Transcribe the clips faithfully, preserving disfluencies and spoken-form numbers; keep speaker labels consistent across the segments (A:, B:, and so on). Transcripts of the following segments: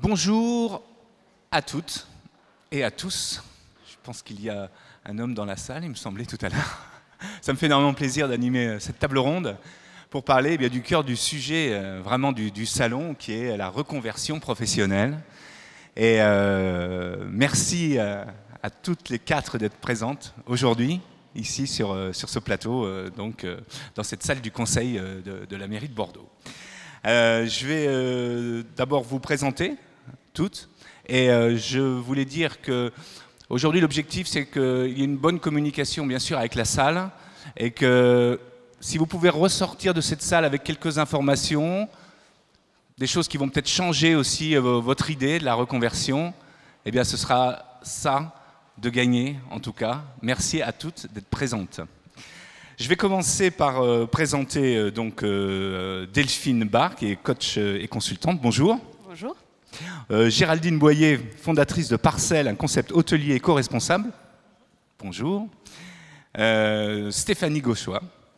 A: Bonjour à toutes et à tous. Je pense qu'il y a un homme dans la salle, il me semblait tout à l'heure. Ça me fait énormément plaisir d'animer cette table ronde pour parler eh bien, du cœur du sujet, euh, vraiment du, du salon, qui est la reconversion professionnelle. Et euh, merci à, à toutes les quatre d'être présentes aujourd'hui, ici sur, euh, sur ce plateau, euh, donc, euh, dans cette salle du conseil euh, de, de la mairie de Bordeaux. Euh, je vais euh, d'abord vous présenter toutes. Et euh, je voulais dire que aujourd'hui l'objectif c'est qu'il y ait une bonne communication bien sûr avec la salle et que si vous pouvez ressortir de cette salle avec quelques informations, des choses qui vont peut-être changer aussi euh, votre idée de la reconversion, eh bien ce sera ça de gagner en tout cas. Merci à toutes d'être présentes. Je vais commencer par euh, présenter euh, donc euh, Delphine Barr qui est coach euh, et consultante. Bonjour.
B: Bonjour.
A: Euh, Géraldine Boyer, fondatrice de Parcelle, un concept hôtelier éco-responsable. Bonjour. Euh, Stéphanie Gauchois,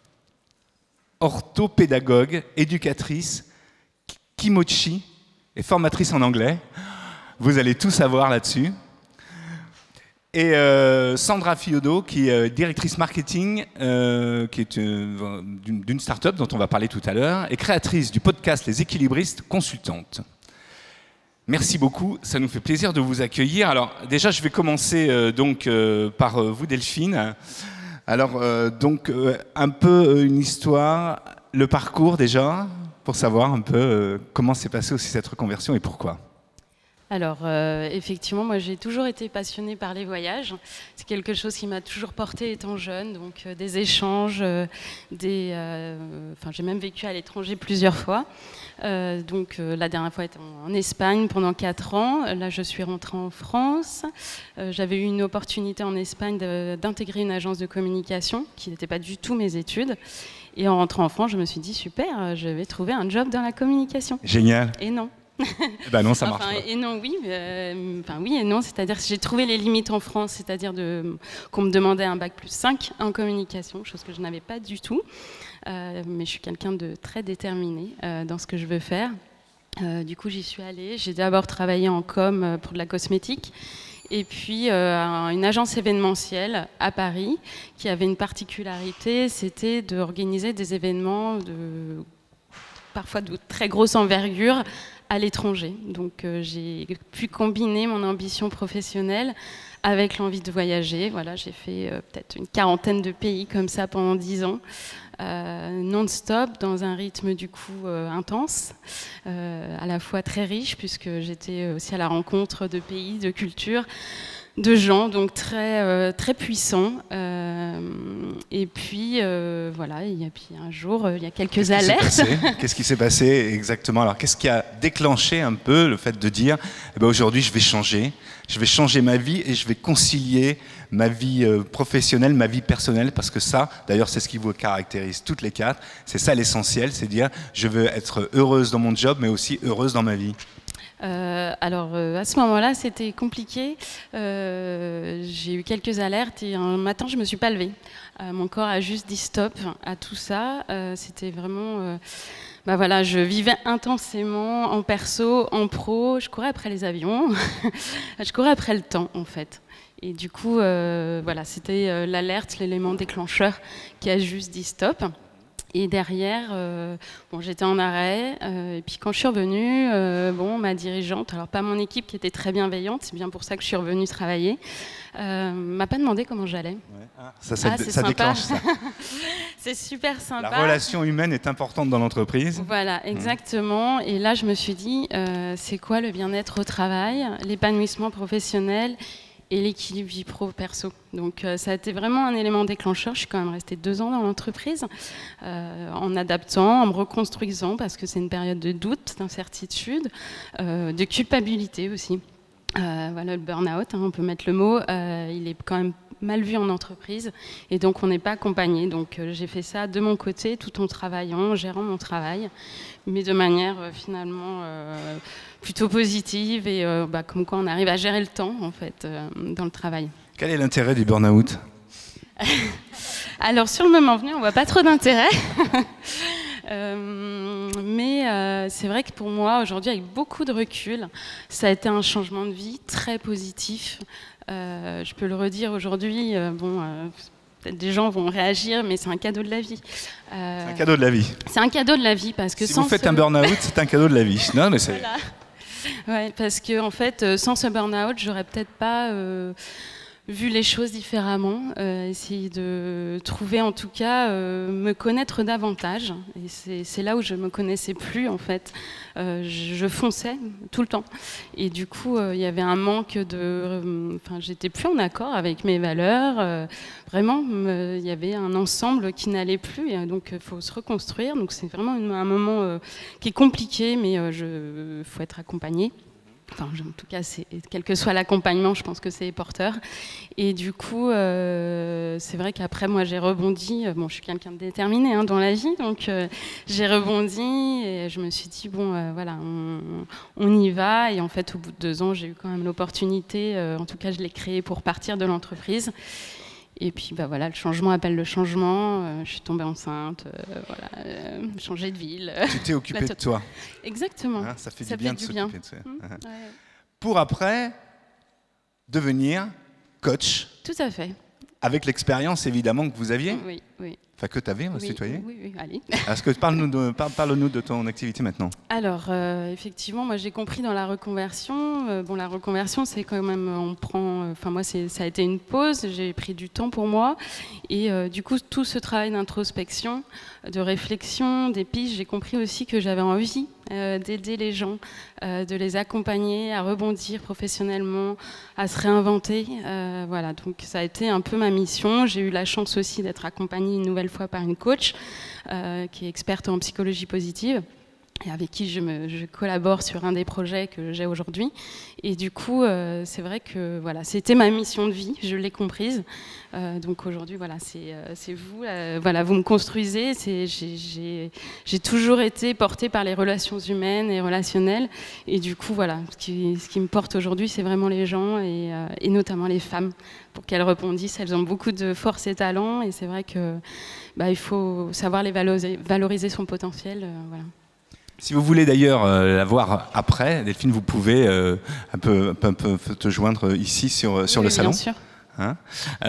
A: orthopédagogue, éducatrice, kimochi et formatrice en anglais. Vous allez tout savoir là-dessus. Et euh, Sandra Fiodo, qui est directrice marketing, euh, qui est euh, d'une start-up dont on va parler tout à l'heure, et créatrice du podcast Les Équilibristes, consultante. Merci beaucoup, ça nous fait plaisir de vous accueillir. Alors déjà, je vais commencer euh, donc euh, par euh, vous, Delphine. Alors euh, donc euh, un peu une histoire, le parcours déjà, pour savoir un peu euh, comment s'est passée aussi cette reconversion et pourquoi.
B: Alors, euh, effectivement, moi j'ai toujours été passionnée par les voyages. C'est quelque chose qui m'a toujours portée étant jeune, donc euh, des échanges, euh, des, euh, enfin, j'ai même vécu à l'étranger plusieurs fois. Euh, donc euh, la dernière fois était en, en Espagne pendant quatre ans. Là, je suis rentrée en France. Euh, j'avais eu une opportunité en Espagne d'intégrer une agence de communication qui n'était pas du tout mes études. Et en rentrant en France, je me suis dit super, je vais trouver un job dans la communication.
A: Génial.
B: Et non.
A: Ben non, ça marche
B: enfin,
A: pas.
B: Et non, oui, euh, enfin oui et non, c'est-à-dire que j'ai trouvé les limites en France, c'est-à-dire de, qu'on me demandait un bac plus cinq en communication, chose que je n'avais pas du tout, euh, mais je suis quelqu'un de très déterminé euh, dans ce que je veux faire. Euh, du coup, j'y suis allée, j'ai d'abord travaillé en com pour de la cosmétique, et puis euh, une agence événementielle à Paris qui avait une particularité, c'était d'organiser des événements de, parfois de très grosse envergure à l'étranger. Donc euh, j'ai pu combiner mon ambition professionnelle avec l'envie de voyager. Voilà, j'ai fait euh, peut-être une quarantaine de pays comme ça pendant dix ans, euh, non-stop, dans un rythme du coup euh, intense, euh, à la fois très riche puisque j'étais aussi à la rencontre de pays, de cultures, de gens, donc très, euh, très puissants. Euh, et puis, euh, voilà, il y a puis un jour, euh, il y a quelques alertes.
A: Qu'est-ce qui s'est passé exactement? Alors, qu'est-ce qui a déclenché un peu le fait de dire eh ben, aujourd'hui, je vais changer, je vais changer ma vie et je vais concilier ma vie euh, professionnelle, ma vie personnelle, parce que ça, d'ailleurs, c'est ce qui vous caractérise toutes les quatre. C'est ça l'essentiel, c'est dire je veux être heureuse dans mon job, mais aussi heureuse dans ma vie.
B: Euh, alors euh, à ce moment-là, c'était compliqué. Euh, j'ai eu quelques alertes et un matin, je me suis pas levée. Euh, mon corps a juste dit stop à tout ça. Euh, c'était vraiment, euh, bah voilà, je vivais intensément en perso, en pro. Je courais après les avions, je courais après le temps en fait. Et du coup, euh, voilà, c'était euh, l'alerte, l'élément déclencheur qui a juste dit stop. Et derrière, euh, bon, j'étais en arrêt, euh, et puis quand je suis revenue, euh, bon, ma dirigeante, alors pas mon équipe qui était très bienveillante, c'est bien pour ça que je suis revenue travailler, euh, m'a pas demandé comment j'allais. Ouais.
A: Ah, ça, ça,
B: ah,
A: ça déclenche ça.
B: C'est super sympa.
A: La relation humaine est importante dans l'entreprise.
B: Voilà, exactement. Mmh. Et là, je me suis dit, euh, c'est quoi le bien-être au travail, l'épanouissement professionnel et l'équilibre vie pro-perso. Donc euh, ça a été vraiment un élément déclencheur. Je suis quand même restée deux ans dans l'entreprise, euh, en adaptant, en me reconstruisant, parce que c'est une période de doute, d'incertitude, euh, de culpabilité aussi. Euh, voilà, le burn-out, hein, on peut mettre le mot, euh, il est quand même mal vu en entreprise, et donc on n'est pas accompagné. Donc euh, j'ai fait ça de mon côté, tout en travaillant, en gérant mon travail, mais de manière euh, finalement euh, plutôt positive, et euh, bah, comme quoi on arrive à gérer le temps en fait euh, dans le travail.
A: Quel est l'intérêt du burn-out?
B: Alors sur le moment venu, on voit pas trop d'intérêt. Euh, Mais euh, c'est vrai que pour moi, aujourd'hui, avec beaucoup de recul, ça a été un changement de vie très positif. Euh, je peux le redire aujourd'hui, euh, bon, euh, peut-être des gens vont réagir, mais c'est un cadeau de la vie.
A: Euh, c'est un cadeau de la vie.
B: C'est un cadeau de la vie parce que
A: si
B: sans
A: vous faites
B: ce...
A: un burn-out, c'est un cadeau de la vie. Non, mais c'est...
B: Voilà. Ouais, parce que en fait, sans ce burn-out, j'aurais peut-être pas euh, vu les choses différemment, euh, essayer de trouver, en tout cas, euh, me connaître davantage. Et c'est, c'est là où je me connaissais plus, en fait. Euh, je, je fonçais tout le temps. Et du coup, euh, il y avait un manque de... Enfin, j'étais plus en accord avec mes valeurs. Euh, vraiment, il y avait un ensemble qui n'allait plus. Et donc, il faut se reconstruire. Donc, c'est vraiment une, un moment euh, qui est compliqué, mais il euh, faut être accompagné. Enfin, en tout cas, c'est, quel que soit l'accompagnement, je pense que c'est porteur. Et du coup, euh, c'est vrai qu'après, moi, j'ai rebondi. Bon, je suis quelqu'un de déterminé hein, dans la vie, donc euh, j'ai rebondi et je me suis dit, bon, euh, voilà, on, on y va. Et en fait, au bout de deux ans, j'ai eu quand même l'opportunité, euh, en tout cas, je l'ai créée pour partir de l'entreprise. Et puis, bah, voilà, le changement appelle le changement. Euh, je suis tombée enceinte, euh, voilà, euh, changé de ville.
A: Tu t'es occupée de toi.
B: Exactement.
A: Hein, ça fait
B: ça
A: du bien
B: fait
A: de
B: du
A: s'occuper de ça.
B: Mmh,
A: uh-huh.
B: ouais.
A: Pour après devenir coach.
B: Tout à fait.
A: Avec l'expérience évidemment que vous aviez.
B: Oui, oui.
A: Enfin, que tu avais, on va
B: oui,
A: se tutoyer.
B: Oui, oui, allez.
A: Est-ce que parle-nous de, parle, parle-nous de ton activité maintenant.
B: Alors, euh, effectivement, moi j'ai compris dans la reconversion. Euh, bon, la reconversion, c'est quand même, on prend. Enfin, euh, moi, c'est, ça a été une pause. J'ai pris du temps pour moi, et euh, du coup, tout ce travail d'introspection, de réflexion, des pistes, j'ai compris aussi que j'avais envie euh, d'aider les gens, euh, de les accompagner à rebondir professionnellement, à se réinventer. Euh, voilà, donc ça a été un peu ma mission. J'ai eu la chance aussi d'être accompagnée une nouvelle fois par une coach euh, qui est experte en psychologie positive et avec qui je, me, je collabore sur un des projets que j'ai aujourd'hui. Et du coup, euh, c'est vrai que voilà, c'était ma mission de vie, je l'ai comprise. Euh, donc aujourd'hui, voilà, c'est, euh, c'est vous, euh, voilà, vous me construisez. C'est, j'ai, j'ai, j'ai toujours été portée par les relations humaines et relationnelles. Et du coup, voilà, ce qui, ce qui me porte aujourd'hui, c'est vraiment les gens et, euh, et notamment les femmes, pour qu'elles rebondissent. Elles ont beaucoup de force et talent. Et c'est vrai que bah, il faut savoir les valoriser, valoriser son potentiel. Euh, voilà.
A: Si vous voulez d'ailleurs euh, la voir après, Delphine, vous pouvez euh, un, peu, un, peu, un peu te joindre ici sur, sur
B: oui,
A: le salon.
B: Bien sûr.
A: Hein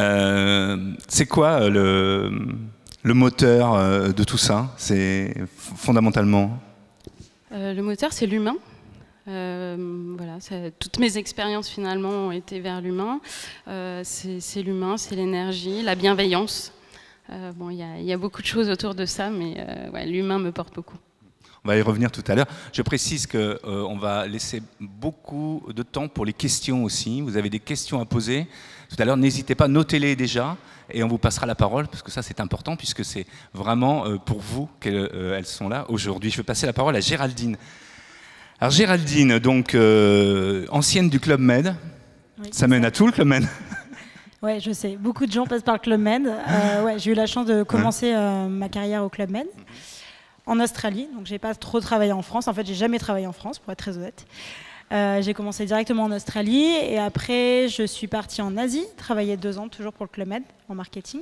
A: euh, c'est quoi le, le moteur euh, de tout ça? C'est fondamentalement
B: euh, Le moteur, c'est l'humain. Euh, voilà, ça, toutes mes expériences finalement ont été vers l'humain. Euh, c'est, c'est l'humain, c'est l'énergie, la bienveillance. Euh, bon, il y, y a beaucoup de choses autour de ça, mais euh, ouais, l'humain me porte beaucoup.
A: On va y revenir tout à l'heure. Je précise qu'on euh, va laisser beaucoup de temps pour les questions aussi. Vous avez des questions à poser. Tout à l'heure, n'hésitez pas, notez-les déjà et on vous passera la parole parce que ça c'est important puisque c'est vraiment euh, pour vous qu'elles euh, sont là aujourd'hui. Je vais passer la parole à Géraldine. Alors Géraldine, donc euh, ancienne du Club Med. Oui, ça mène ça. à tout le Club Med.
C: Oui, je sais. Beaucoup de gens passent par le Club Med. Euh, ouais, j'ai eu la chance de commencer euh, ma carrière au Club Med. En Australie, donc j'ai pas trop travaillé en France. En fait, j'ai jamais travaillé en France, pour être très honnête. Euh, j'ai commencé directement en Australie et après, je suis partie en Asie, travailler deux ans toujours pour le Club Med en marketing.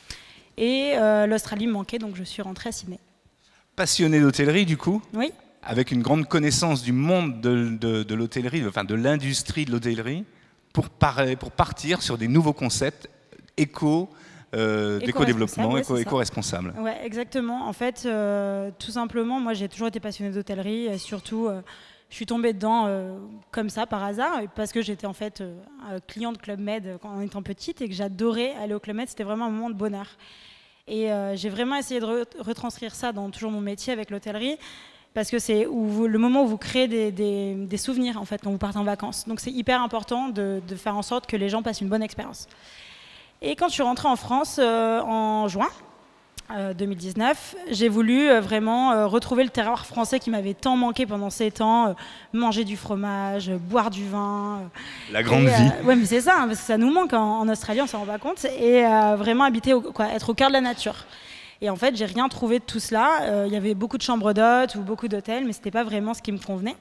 C: Et euh, l'Australie me manquait, donc je suis rentrée à Sydney.
A: Passionnée d'hôtellerie, du coup ?
C: Oui.
A: Avec une grande connaissance du monde de, de, de l'hôtellerie, enfin de l'industrie de l'hôtellerie, pour, par, pour partir sur des nouveaux concepts éco. Euh, d'éco-développement, ouais, éco-responsable.
C: Ouais, exactement. En fait, euh, tout simplement, moi j'ai toujours été passionnée d'hôtellerie et surtout, euh, je suis tombée dedans euh, comme ça par hasard parce que j'étais en fait euh, cliente de Club Med en étant petite et que j'adorais aller au Club Med. C'était vraiment un moment de bonheur. Et euh, j'ai vraiment essayé de re- retranscrire ça dans toujours mon métier avec l'hôtellerie parce que c'est où vous, le moment où vous créez des, des, des souvenirs en fait quand vous partez en vacances. Donc c'est hyper important de, de faire en sorte que les gens passent une bonne expérience. Et quand je suis rentrée en France euh, en juin euh, deux mille dix-neuf, j'ai voulu euh, vraiment euh, retrouver le terroir français qui m'avait tant manqué pendant sept ans, euh, manger du fromage, euh, boire du vin. Euh,
A: La grande
C: et,
A: vie.
C: Euh, oui, mais c'est ça, hein, parce que ça nous manque en, en Australie, on ne s'en rend pas compte. Et euh, vraiment habiter, au, quoi, être au cœur de la nature. Et en fait, j'ai rien trouvé de tout cela. Euh, il y avait beaucoup de chambres d'hôtes ou beaucoup d'hôtels, mais ce n'était pas vraiment ce qui me convenait.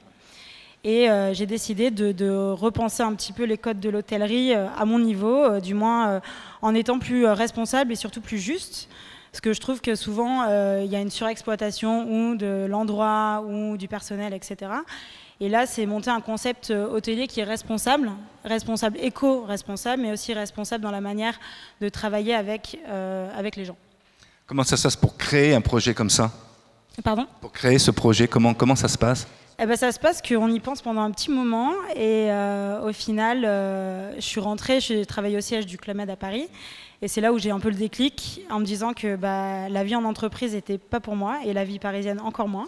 C: Et euh, j'ai décidé de, de repenser un petit peu les codes de l'hôtellerie euh, à mon niveau, euh, du moins euh, en étant plus euh, responsable et surtout plus juste. Parce que je trouve que souvent, euh, il y a une surexploitation ou de l'endroit ou du personnel, et cetera. Et là, c'est monter un concept hôtelier qui est responsable, responsable éco-responsable, mais aussi responsable dans la manière de travailler avec, euh, avec les gens.
A: Comment ça se passe pour créer un projet comme ça?
C: Pardon?
A: Pour créer ce projet, comment, comment ça se passe?
C: Eh ben, ça se passe qu'on y pense pendant un petit moment et euh, au final, euh, je suis rentrée, j'ai travaillé au siège du Club Med à Paris et c'est là où j'ai un peu le déclic en me disant que bah, la vie en entreprise n'était pas pour moi et la vie parisienne encore moins.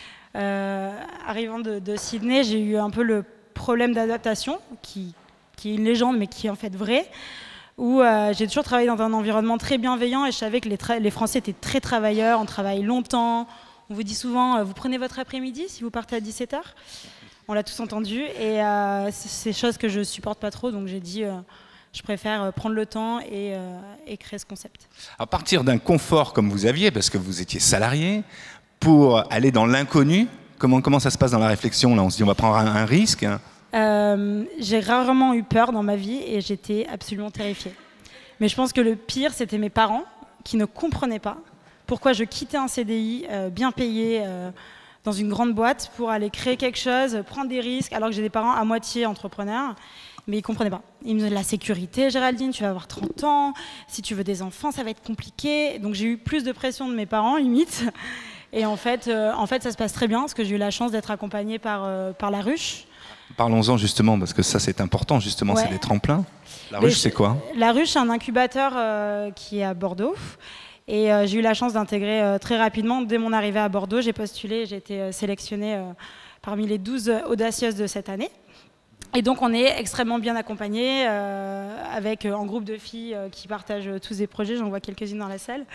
C: Euh, arrivant de, de Sydney, j'ai eu un peu le problème d'adaptation qui, qui est une légende mais qui est en fait vrai, où euh, j'ai toujours travaillé dans un environnement très bienveillant et je savais que les, les Français étaient très travailleurs, on travaille longtemps. On vous dit souvent, euh, vous prenez votre après-midi si vous partez à dix-sept heures. On l'a tous entendu. Et euh, c'est des choses que je ne supporte pas trop. Donc j'ai dit, euh, je préfère prendre le temps et, euh, et créer ce concept.
A: À partir d'un confort comme vous aviez, parce que vous étiez salarié, pour aller dans l'inconnu, comment, comment ça se passe dans la réflexion là? On se dit, on va prendre un, un risque hein.
C: euh, J'ai rarement eu peur dans ma vie et j'étais absolument terrifiée. Mais je pense que le pire, c'était mes parents qui ne comprenaient pas pourquoi je quittais un C D I euh, bien payé euh, dans une grande boîte pour aller créer quelque chose, prendre des risques, alors que j'ai des parents à moitié entrepreneurs, mais ils ne comprenaient pas. Ils me disaient, la sécurité, Géraldine, tu vas avoir trente ans, si tu veux des enfants, ça va être compliqué. Donc j'ai eu plus de pression de mes parents, limite. Et en fait, euh, en fait ça se passe très bien, parce que j'ai eu la chance d'être accompagnée par, euh, par La Ruche.
A: Parlons-en justement, parce que ça c'est important, justement, ouais. C'est des tremplins. La Ruche, c'est quoi?
C: La Ruche, c'est un incubateur euh, qui est à Bordeaux. Et euh, j'ai eu la chance d'intégrer euh, très rapidement. Dès mon arrivée à Bordeaux, j'ai postulé, j'ai été euh, sélectionnée euh, parmi les douze audacieuses de cette année. Et donc on est extrêmement bien accompagnés, euh, avec euh, un groupe de filles euh, qui partagent euh, tous des projets, j'en vois quelques-unes dans la salle.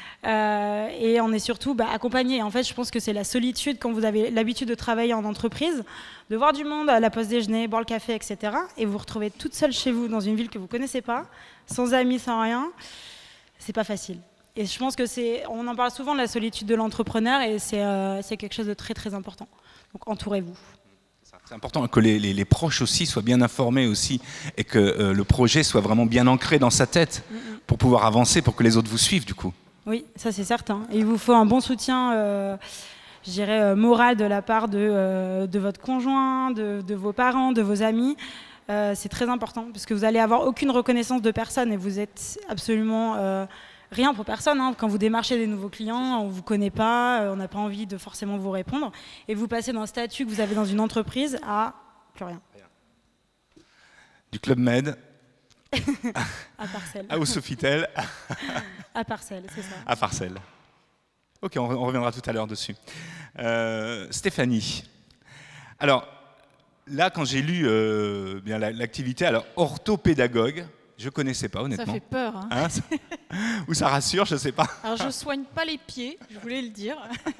C: Euh, et on est surtout bah, accompagnés. En fait, je pense que c'est la solitude quand vous avez l'habitude de travailler en entreprise, de voir du monde à la pause déjeuner, boire le café, et cetera. Et vous vous retrouvez toute seule chez vous dans une ville que vous ne connaissez pas, sans amis, sans rien. C'est pas facile. Et je pense que c'est, on en parle souvent de la solitude de l'entrepreneur et c'est, euh, c'est quelque chose de très très important. Donc entourez-vous.
A: C'est important que les, les, les proches aussi soient bien informés aussi et que euh, le projet soit vraiment bien ancré dans sa tête mm-hmm. pour pouvoir avancer, pour que les autres vous suivent du coup.
C: Oui, ça c'est certain. Et il vous faut un bon soutien, euh, je dirais, euh, moral de la part de, euh, de votre conjoint, de, de vos parents, de vos amis. Euh, c'est très important parce que vous n'allez avoir aucune reconnaissance de personne et vous êtes absolument... Euh, rien pour personne, hein. Quand vous démarchez des nouveaux clients, on ne vous connaît pas, euh, on n'a pas envie de forcément vous répondre. Et vous passez d'un statut que vous avez dans une entreprise à plus rien.
A: Du Club Med
C: à Parcelles.
A: À au Sofitel.
C: À Parcelles, c'est ça.
A: À Parcelles. Ok, on, on reviendra tout à l'heure dessus. Euh, Stéphanie, alors là, quand j'ai lu euh, bien l'activité, alors orthopédagogue, je ne connaissais pas, honnêtement.
D: Ça fait peur. Hein.
A: Hein, ça... Ou ça rassure, je ne sais pas.
D: Alors, je ne soigne pas les pieds, je voulais le dire.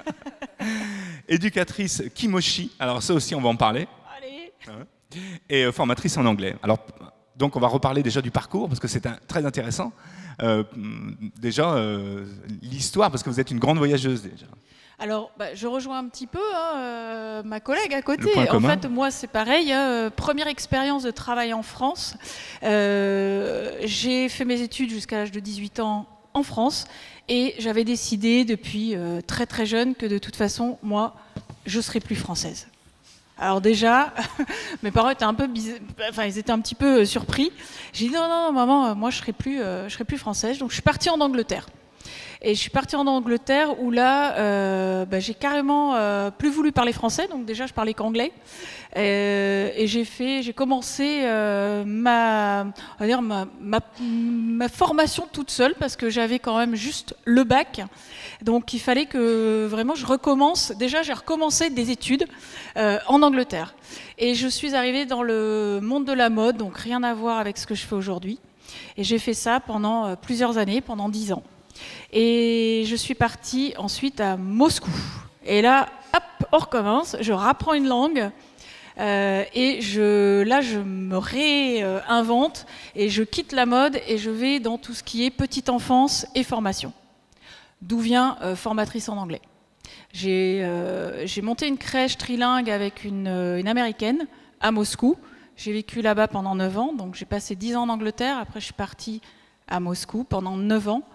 A: Éducatrice Kimochi, alors ça aussi, on va en parler.
D: Allez.
A: Et euh, formatrice en anglais. Alors, donc, on va reparler déjà du parcours, parce que c'est un, très intéressant. Euh, déjà, euh, l'histoire, parce que vous êtes une grande voyageuse, déjà.
D: Alors, bah, je rejoins un petit peu hein, euh, ma collègue à côté.
A: En
D: commun. fait, moi, c'est pareil. Hein, première expérience de travail en France. Euh, j'ai fait mes études jusqu'à l'âge de dix-huit ans en France. Et j'avais décidé depuis euh, très très jeune que de toute façon, moi, je ne serais plus française. Alors déjà, mes parents étaient un peu, bizarres, enfin, ils étaient un petit peu surpris. J'ai dit non, non, maman, moi, je ne serais plus, euh, je serais plus française. Donc, je suis partie en Angleterre. Et je suis partie en Angleterre où là, euh, bah, j'ai carrément euh, plus voulu parler français. Donc déjà, je parlais qu'anglais. Euh, et j'ai fait, j'ai commencé euh, ma, on va dire ma, ma, ma formation toute seule parce que j'avais quand même juste le bac. Donc il fallait que vraiment je recommence. Déjà, j'ai recommencé des études euh, en Angleterre. Et je suis arrivée dans le monde de la mode, donc rien à voir avec ce que je fais aujourd'hui. Et j'ai fait ça pendant euh, plusieurs années, pendant dix ans. Et je suis partie ensuite à Moscou. Et là, hop, on recommence, je rapprends une langue euh, et je, là, je me réinvente et je quitte la mode et je vais dans tout ce qui est petite enfance et formation. D'où vient euh, formatrice en anglais. J'ai euh, j'ai monté une crèche trilingue avec une, une américaine à Moscou. J'ai vécu là-bas pendant neuf ans, donc j'ai passé dix ans en Angleterre. Après, je suis partie à Moscou pendant neuf ans.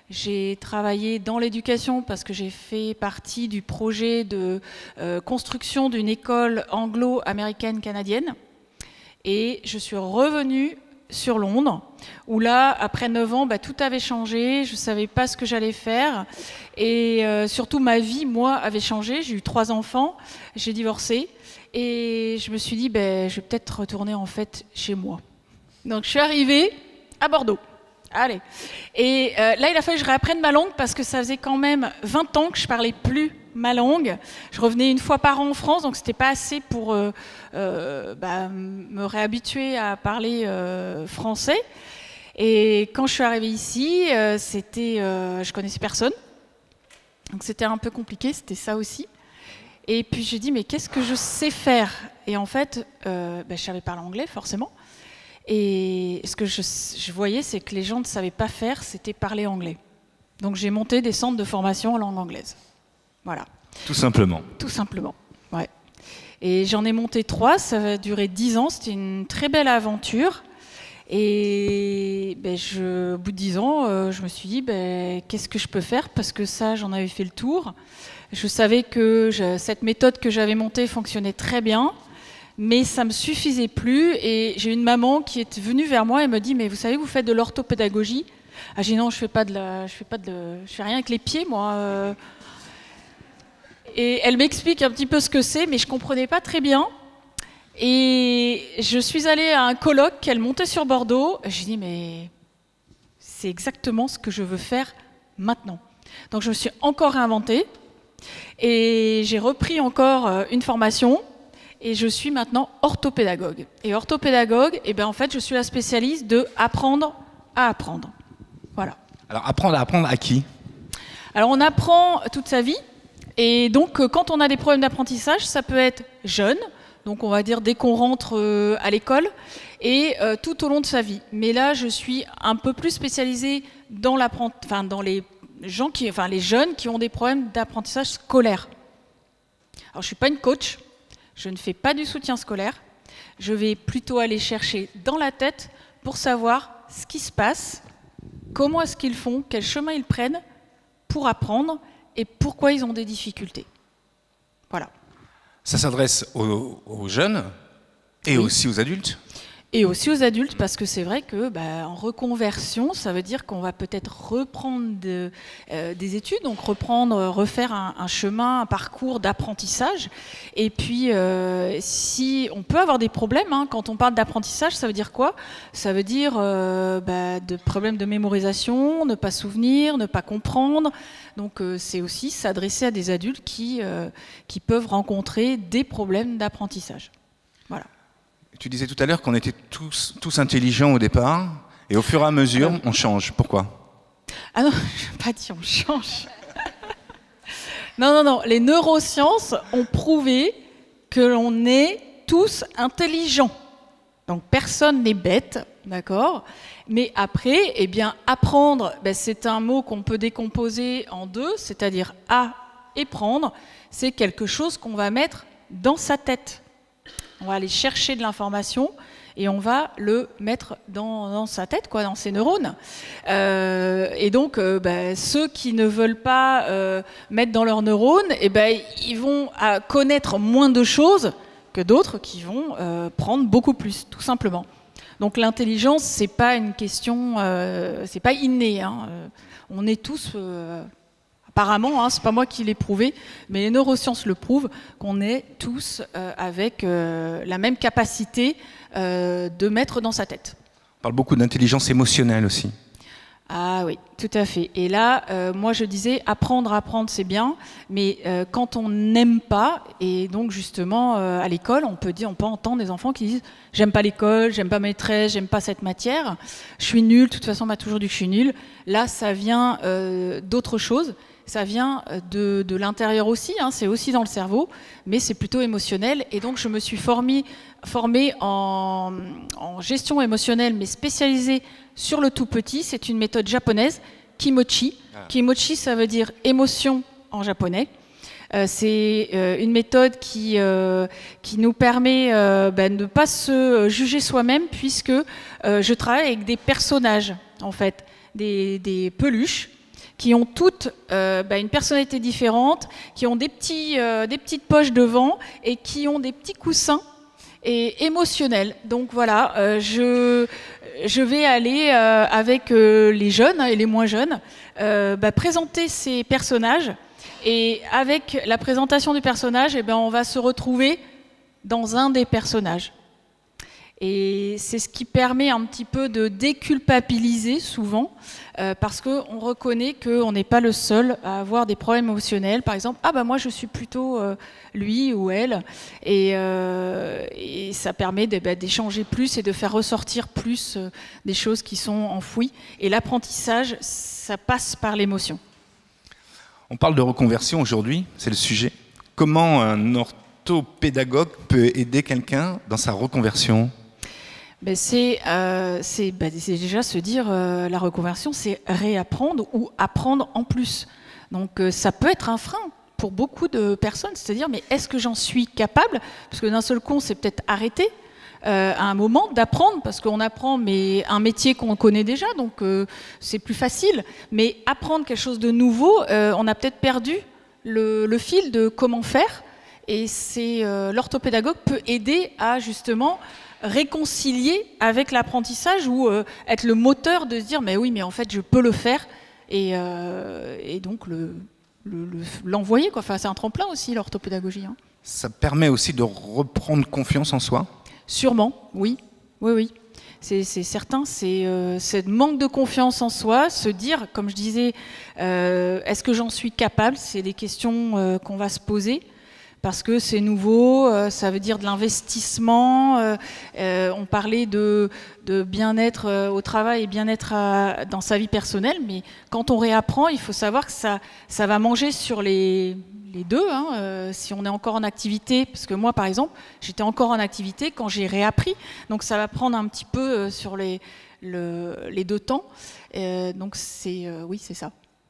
D: J'ai travaillé dans l'éducation parce que j'ai fait partie du projet de euh, construction d'une école anglo-américaine canadienne. Et je suis revenue sur Londres, où là, après neuf ans, bah, tout avait changé, je ne savais pas ce que j'allais faire. Et euh, surtout, ma vie, moi, avait changé. J'ai eu trois enfants, j'ai divorcé. Et je me suis dit, bah, je vais peut-être retourner en fait chez moi. Donc, je suis arrivée à Bordeaux. Allez. Et euh, là, il a fallu que je réapprenne ma langue parce que ça faisait quand même vingt ans que je parlais plus ma langue. Je revenais une fois par an en France, donc c'était pas assez pour euh, euh, bah, me réhabituer à parler euh, français. Et quand je suis arrivée ici, euh, c'était, euh, je connaissais personne, donc c'était un peu compliqué. C'était ça aussi. Et puis j'ai dit, mais qu'est-ce que je sais faire? Et en fait, euh, bah, je savais parler anglais forcément. Et ce que je, je voyais, c'est que les gens ne savaient pas faire, c'était parler anglais. Donc j'ai monté des centres de formation en langue anglaise. Voilà.
A: Tout simplement.
D: Tout simplement, ouais. Et j'en ai monté trois, ça va durer dix ans, c'était une très belle aventure. Et ben, je, au bout de dix ans, euh, je me suis dit, ben, qu'est-ce que je peux faire? Parce que ça, j'en avais fait le tour. Je savais que je, cette méthode que j'avais montée fonctionnait très bien. Mais ça ne me suffisait plus et j'ai une maman qui est venue vers moi et me dit, mais vous savez, vous faites de l'orthopédagogie? Ah, j'ai dit non, je fais pas de la, je fais pas de, je fais rien avec les pieds, moi. Et elle m'explique un petit peu ce que c'est, mais je comprenais pas très bien. Et je suis allée à un colloque qu'elle montait sur Bordeaux. J'ai dit, mais c'est exactement ce que je veux faire maintenant. Donc je me suis encore réinventée et j'ai repris encore une formation. Et je suis maintenant orthopédagogue. Et orthopédagogue, eh ben en fait, je suis la spécialiste de apprendre à apprendre. Voilà.
A: Alors, apprendre à apprendre à qui?
D: Alors, on apprend toute sa vie. Et donc, quand on a des problèmes d'apprentissage, ça peut être jeune, donc on va dire dès qu'on rentre euh, à l'école, et euh, tout au long de sa vie. Mais là, je suis un peu plus spécialisée dans, enfin, dans les gens qui, enfin, les jeunes qui ont des problèmes d'apprentissage scolaire. Alors, je ne suis pas une coach. Je ne fais pas du soutien scolaire, je vais plutôt aller chercher dans la tête pour savoir ce qui se passe, comment est-ce qu'ils font, quel chemin ils prennent pour apprendre et pourquoi ils ont des difficultés. Voilà.
A: Ça s'adresse aux, aux jeunes et oui. aussi aux adultes?
D: Et aussi aux adultes, parce que c'est vrai que bah, en reconversion, ça veut dire qu'on va peut-être reprendre de, euh, des études, donc reprendre, refaire un, un chemin, un parcours d'apprentissage. Et puis, euh, si on peut avoir des problèmes, hein, quand on parle d'apprentissage, ça veut dire quoi? Ça veut dire euh, bah, de problèmes de mémorisation, ne pas souvenir, ne pas comprendre. Donc, euh, c'est aussi s'adresser à des adultes qui, euh, qui peuvent rencontrer des problèmes d'apprentissage. Voilà.
A: Tu disais tout à l'heure qu'on était tous, tous intelligents au départ, et au fur et à mesure, on change. Pourquoi?
D: Ah non, je n'ai pas dit on change. Non, non, non. Les neurosciences ont prouvé que l'on est tous intelligents. Donc personne n'est bête, d'accord? Mais après, eh bien, apprendre, ben, c'est un mot qu'on peut décomposer en deux, c'est-à-dire à et prendre. C'est quelque chose qu'on va mettre dans sa tête. On va aller chercher de l'information et on va le mettre dans, dans sa tête, quoi, dans ses neurones. Euh, et donc, euh, bah, ceux qui ne veulent pas euh, mettre dans leurs neurones, eh ben, ils vont à connaître moins de choses que d'autres qui vont euh, prendre beaucoup plus, tout simplement. Donc l'intelligence, c'est pas une question, euh, c'est pas inné. Hein. On est tous... Euh, Apparemment, hein, c'est pas moi qui l'ai prouvé, mais les neurosciences le prouvent, qu'on est tous euh, avec euh, la même capacité euh, de mettre dans sa tête.
A: On parle beaucoup d'intelligence émotionnelle aussi.
D: Ah oui, tout à fait. Et là, euh, moi je disais, apprendre, apprendre, c'est bien, mais euh, quand on n'aime pas, et donc justement euh, à l'école, on peut dire, on peut entendre des enfants qui disent, j'aime pas l'école, j'aime pas ma maîtresse, j'aime pas cette matière, je suis nul, de toute façon on m'a toujours dit que je suis nul. Là, ça vient euh, d'autre chose. Ça vient de, de l'intérieur aussi, hein, c'est aussi dans le cerveau, mais c'est plutôt émotionnel. Et donc, je me suis formée, formée en, en gestion émotionnelle, mais spécialisée sur le tout petit. C'est une méthode japonaise, Kimochi. Ah. Kimochi, ça veut dire émotion en japonais. Euh, c'est euh, une méthode qui, euh, qui nous permet euh, ben, de ne pas se juger soi-même, puisque euh, je travaille avec des personnages, en fait, des, des peluches. qui ont toutes euh, bah, une personnalité différente, qui ont des, petits, euh, des petites poches devant et qui ont des petits coussins et émotionnels. Donc voilà, euh, je, je vais aller euh, avec euh, les jeunes et les moins jeunes euh, bah, présenter ces personnages. Et avec la présentation du personnage, eh ben, on va se retrouver dans un des personnages. Et c'est ce qui permet un petit peu de déculpabiliser souvent, euh, parce qu'on reconnaît qu'on n'est pas le seul à avoir des problèmes émotionnels. Par exemple, ah bah moi je suis plutôt euh, lui ou elle, et, euh, et ça permet de, bah, d'échanger plus et de faire ressortir plus euh, des choses qui sont enfouies. Et l'apprentissage, ça passe par l'émotion.
A: On parle de reconversion aujourd'hui, c'est le sujet. Comment un orthopédagogue peut aider quelqu'un dans sa reconversion ?
D: Ben c'est, euh, c'est, ben c'est déjà se dire euh, la reconversion, c'est réapprendre ou apprendre en plus. Donc euh, ça peut être un frein pour beaucoup de personnes, c'est-à-dire mais est-ce que j'en suis capable ? Parce que d'un seul coup, c'est peut-être arrêter euh, à un moment d'apprendre, parce qu'on apprend mais un métier qu'on connaît déjà, donc euh, c'est plus facile. Mais apprendre quelque chose de nouveau, euh, on a peut-être perdu le, le fil de comment faire. Et c'est euh, l'orthopédagogue peut aider à justement réconcilier avec l'apprentissage ou euh, être le moteur de se dire mais oui mais en fait je peux le faire et, euh, et donc le, le, le, l'envoyer quoi. Enfin, c'est un tremplin aussi l'orthopédagogie. Hein.
A: Ça permet aussi de reprendre confiance en soi ?
D: Sûrement, oui, oui, oui. C'est, c'est certain, c'est euh, ce manque de confiance en soi, se dire, comme je disais, euh, est-ce que j'en suis capable ? C'est des questions euh, qu'on va se poser. Parce que c'est nouveau, euh, ça veut dire de l'investissement. Euh, euh, on parlait de, de bien-être euh, au travail et bien-être à, dans sa vie personnelle, mais quand on réapprend, il faut savoir que ça, ça va manger sur les, les deux. Hein, euh, si on est encore en activité, parce que moi, par exemple, j'étais encore en activité quand j'ai réappris, donc ça va prendre un petit peu euh, sur les, le, les deux temps. Euh, donc c'est, euh, oui, c'est ça.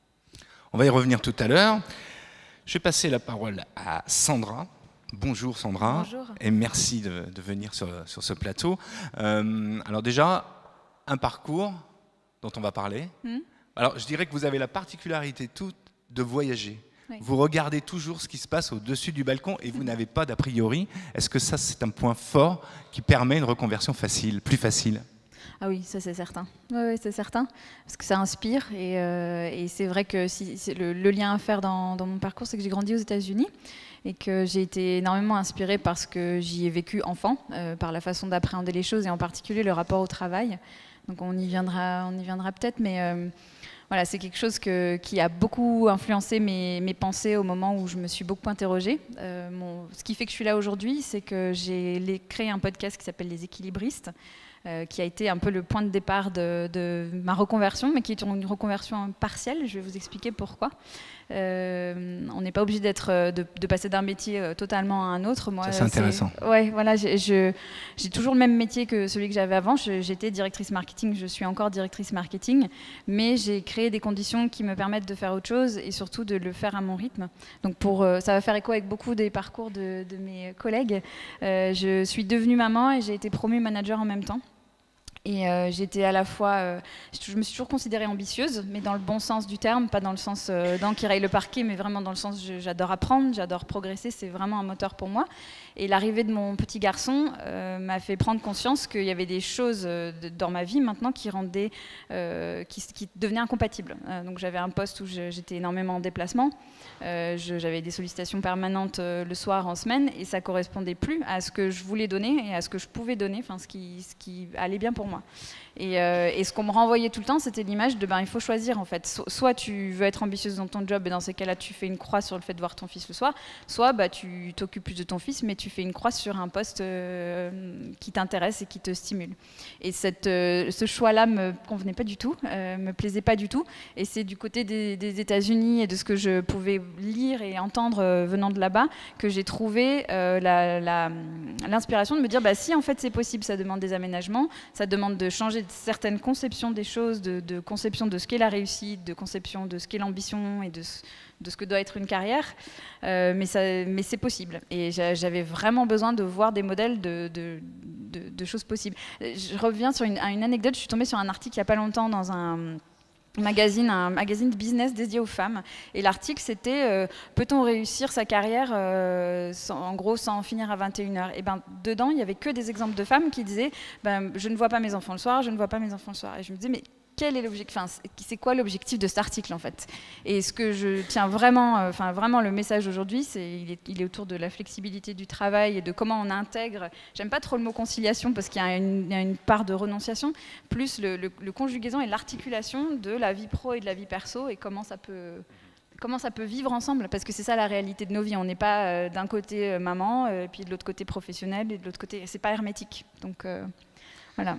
A: On va y revenir tout à l'heure. Je vais passer la parole à Sandra. Bonjour Sandra.
E: Bonjour.
A: Et merci de, de venir sur, sur ce plateau. Euh, alors déjà, un parcours dont on va parler. Mmh. Alors je dirais que vous avez la particularité toute de voyager. Oui. Vous regardez toujours ce qui se passe au-dessus du balcon et vous mmh. n'avez pas d'a priori. Est-ce que ça c'est un point fort qui permet une reconversion facile, plus facile ?
E: Ah oui, ça c'est certain. Oui, oui, c'est certain, parce que ça inspire. Et, euh, et c'est vrai que si, c'est le, le lien à faire dans, dans mon parcours, c'est que j'ai grandi aux États-Unis et que j'ai été énormément inspirée parce que j'y ai vécu enfant, euh, par la façon d'appréhender les choses et en particulier le rapport au travail. Donc on y viendra, on y viendra peut-être, mais euh, voilà, c'est quelque chose que, qui a beaucoup influencé mes, mes pensées au moment où je me suis beaucoup interrogée. Euh, mon, ce qui fait que je suis là aujourd'hui, c'est que j'ai créé un podcast qui s'appelle Les Équilibristes, Euh, qui a été un peu le point de départ de, de ma reconversion, mais qui est une reconversion partielle. Je vais vous expliquer pourquoi. Euh, on n'est pas obligé d'être, de, de passer d'un métier totalement à un autre. Moi,
A: ça, c'est intéressant.
E: C'est, ouais, voilà, j'ai, je, j'ai toujours le même métier que celui que j'avais avant. Je, j'étais directrice marketing, je suis encore directrice marketing, mais j'ai créé des conditions qui me permettent de faire autre chose et surtout de le faire à mon rythme. Donc pour, euh, ça va faire écho avec beaucoup des parcours de, de mes collègues. Euh, je suis devenue maman et j'ai été promue manager en même temps. Et euh, j'étais à la fois, euh, je me suis toujours considérée ambitieuse, mais dans le bon sens du terme, pas dans le sens euh, dents qui raye le parquet, mais vraiment dans le sens je, j'adore apprendre, j'adore progresser, c'est vraiment un moteur pour moi. Et l'arrivée de mon petit garçon euh, m'a fait prendre conscience qu'il y avait des choses euh, de, dans ma vie maintenant qui rendaient, euh, qui, qui devenaient incompatibles. Euh, donc j'avais un poste où je, j'étais énormément en déplacement, euh, je, j'avais des sollicitations permanentes euh, le soir, en semaine, et ça correspondait plus à ce que je voulais donner et à ce que je pouvais donner, enfin ce qui, ce qui allait bien pour moi. Et, euh, et ce qu'on me renvoyait tout le temps, c'était l'image de ben, il faut choisir en fait. So- soit tu veux être ambitieuse dans ton job et dans ces cas-là, tu fais une croix sur le fait de voir ton fils le soir, soit bah, tu t'occupes plus de ton fils, mais tu fais une croix sur un poste euh, qui t'intéresse et qui te stimule. Et cette, euh, ce choix-là me convenait pas du tout, euh, me plaisait pas du tout. Et c'est du côté des, des États-Unis et de ce que je pouvais lire et entendre euh, venant de là-bas que j'ai trouvé euh, la, la, l'inspiration de me dire bah, si en fait c'est possible, ça demande des aménagements, ça demande de changer de certaines conceptions des choses, de, de conception de ce qu'est la réussite, de conception de ce qu'est l'ambition et de, de ce que doit être une carrière, euh, mais, ça, mais c'est possible. Et j'avais vraiment besoin de voir des modèles de, de, de, de choses possibles. Je reviens sur une, à une anecdote, je suis tombée sur un article il n'y a pas longtemps dans un... magazine, un magazine de business dédié aux femmes. Et l'article, c'était euh, « Peut-on réussir sa carrière euh, sans, en gros sans finir à vingt et une heures ?» Et ben, dedans, il n'y avait que des exemples de femmes qui disaient ben, « Je ne vois pas mes enfants le soir, je ne vois pas mes enfants le soir. » Et je me disais « Mais quel est l'objectif, enfin, c'est quoi l'objectif de cet article en fait ?» Et ce que je tiens vraiment, euh, enfin vraiment le message aujourd'hui, c'est il est, il est autour de la flexibilité du travail et de comment on intègre. J'aime pas trop le mot conciliation parce qu'il y a une, il y a une part de renonciation, plus le, le, le conjugaison et l'articulation de la vie pro et de la vie perso et comment ça peut. Comment ça peut vivre ensemble, parce que c'est ça la réalité de nos vies. On n'est pas euh, d'un côté euh, maman, euh, puis de l'autre côté professionnel, et de l'autre côté, c'est pas hermétique. Donc euh, voilà.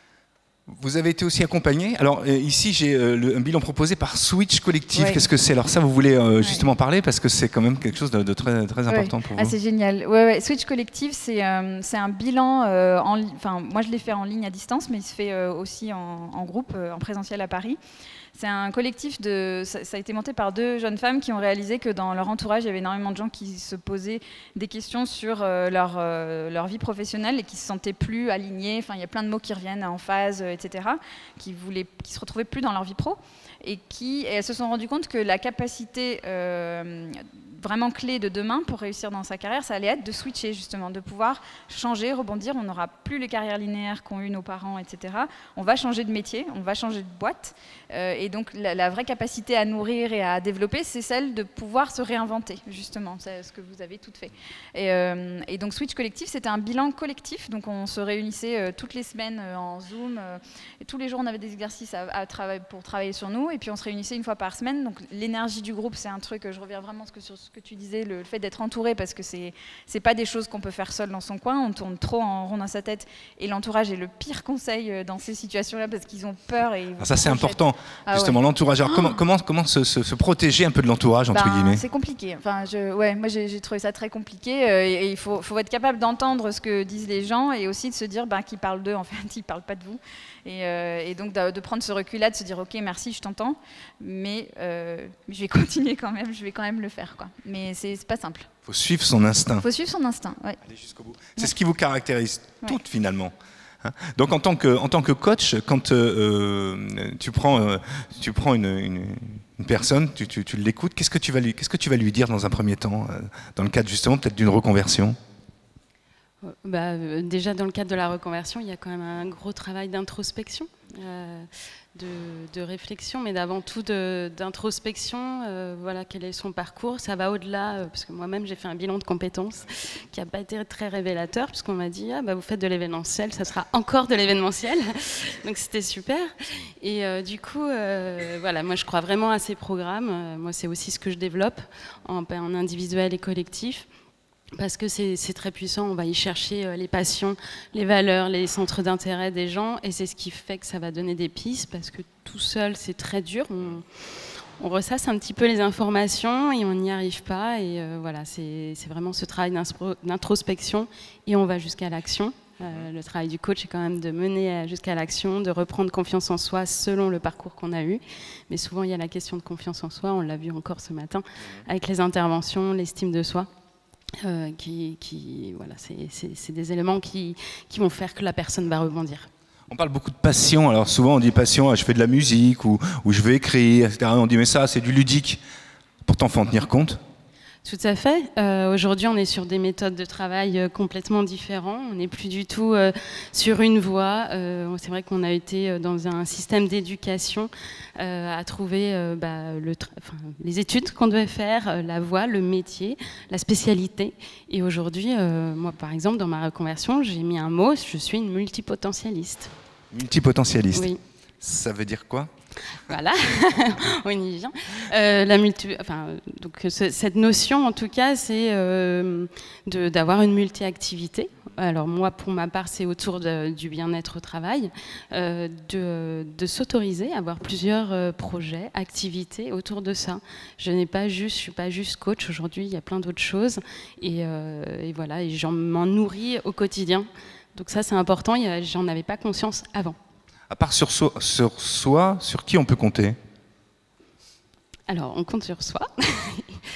A: Vous avez été aussi accompagné. Alors euh, ici, j'ai euh, le, un bilan proposé par Switch Collectif.
E: Ouais.
A: Qu'est-ce que c'est? Alors ça, vous voulez euh,
E: ouais.
A: justement parler parce que c'est quand même quelque chose de, de très, très important
E: ouais.
A: pour
E: ah,
A: vous.
E: C'est génial. Ouais, ouais. Switch Collectif, c'est euh, c'est un bilan. Euh, en enfin, moi, je l'ai fait en ligne à distance, mais il se fait euh, aussi en, en groupe, euh, en présentiel à Paris. C'est un collectif de. Ça, ça a été monté par deux jeunes femmes qui ont réalisé que dans leur entourage, il y avait énormément de gens qui se posaient des questions sur euh, leur, euh, leur vie professionnelle et qui se sentaient plus alignés. Enfin, il y a plein de mots qui reviennent en phase, euh, et cetera. Qui voulaient, qui se retrouvaient plus dans leur vie pro et qui et elles se sont rendues compte que la capacité euh, vraiment clé de demain pour réussir dans sa carrière, ça allait être de switcher justement, de pouvoir changer, rebondir. On n'aura plus les carrières linéaires qu'ont eu nos parents, et cetera. On va changer de métier, on va changer de boîte. Euh, et donc la, la vraie capacité à nourrir et à développer, c'est celle de pouvoir se réinventer, justement. C'est ce que vous avez toutes fait. Et, euh, et donc Switch Collectif, c'était un bilan collectif. Donc on se réunissait euh, toutes les semaines euh, en Zoom. Euh, et tous les jours, on avait des exercices à, à travailler, pour travailler sur nous. Et puis on se réunissait une fois par semaine. Donc l'énergie du groupe, c'est un truc, je reviens vraiment sur ce que tu disais, le, le fait d'être entouré, parce que c'est c'est pas des choses qu'on peut faire seul dans son coin. On tourne trop en rond dans sa tête. Et l'entourage est le pire conseil dans ces situations-là parce qu'ils ont peur. Et
A: ah, ça, c'est important,
E: ah,
A: justement,
E: ouais.
A: l'entourage. Alors,
E: oh.
A: comment, comment, comment se, se, se protéger un peu de l'entourage, entre
E: ben,
A: guillemets?
E: C'est compliqué. Enfin, je, ouais, moi, j'ai trouvé ça très compliqué. Euh, et il faut, faut être capable d'entendre ce que disent les gens et aussi de se dire ben, qu'ils parlent d'eux, en fait, ils ne parlent pas de vous. Et, euh, et donc, de, de prendre ce recul-là, de se dire, OK, merci, je t'entends, mais euh, je vais continuer quand même, je vais quand même le faire, quoi. Mais c'est pas simple.
A: Il faut suivre son instinct.
E: Il faut suivre son instinct, ouais.
A: Aller jusqu'au bout. C'est ouais. ce qui vous caractérise toutes, ouais. finalement. Hein, donc, en tant, que, en tant que coach, quand euh, tu prends, euh, tu prends une, une, une personne, tu, tu, tu l'écoutes, qu'est-ce que tu vas lui, qu'est-ce que tu vas lui dire dans un premier temps, euh, dans le cadre justement peut-être d'une reconversion?
B: Bah, euh, déjà, dans le cadre de la reconversion, il y a quand même un gros travail d'introspection, euh, de, de réflexion, mais d'avant tout d'introspection. Euh, voilà, quel est son parcours? Ça va au-delà, euh, parce que moi-même, j'ai fait un bilan de compétences qui n'a pas été très révélateur, puisqu'on m'a dit ah, bah, vous faites de l'événementiel, ça sera encore de l'événementiel. Donc, c'était super. Et euh, du coup, euh, voilà, moi, je crois vraiment à ces programmes. Euh, moi, c'est aussi ce que je développe en, en individuel et collectif. Parce que c'est très puissant, on va y chercher euh, les passions, les valeurs, les centres d'intérêt des gens, et c'est ce qui fait que ça va donner des pistes, parce que tout seul, c'est très dur. On, on ressasse un petit peu les informations et on n'y arrive pas. Et euh, voilà, c'est vraiment ce travail d'introspection, et on va jusqu'à l'action. Euh, le travail du coach est quand même de mener jusqu'à l'action, de reprendre confiance en soi selon le parcours qu'on a eu. Mais souvent, il y a la question de confiance en soi, on l'a vu encore ce matin, avec les interventions, l'estime de soi. Euh, qui, qui, voilà, c'est des éléments qui, qui vont faire que la personne va rebondir.
A: On parle beaucoup de passion, alors souvent on dit passion, je fais de la musique ou, ou je veux écrire, et cetera. On dit mais ça c'est du ludique, pourtant il faut en tenir compte.
B: Tout à fait. Euh, Aujourd'hui, on est sur des méthodes de travail euh, complètement différentes. On n'est plus du tout euh, sur une voie. Euh, c'est vrai qu'on a été dans un système d'éducation euh, à trouver euh, bah, le enfin, les études qu'on devait faire, euh, la voie, le métier, la spécialité. Et aujourd'hui, euh, moi, par exemple, dans ma reconversion, j'ai mis un mot, je suis une multipotentialiste.
A: Multipotentialiste. Oui. Ça veut dire quoi ?
B: Voilà, on y vient. Euh, la multi, enfin, donc, cette notion, en tout cas, c'est euh, d'avoir une multi-activité. Alors moi, pour ma part, c'est autour de, du bien-être au travail, euh, de, de s'autoriser à avoir plusieurs euh, projets, activités autour de ça. Je n'ai pas juste, je suis pas juste coach aujourd'hui. Il y a plein d'autres choses, et, euh, et voilà, et j'en m'en nourris au quotidien. Donc ça, c'est important. J'en avais pas conscience avant.
A: À part sur soi, sur soi, sur qui on peut compter?
B: Alors, on compte sur soi.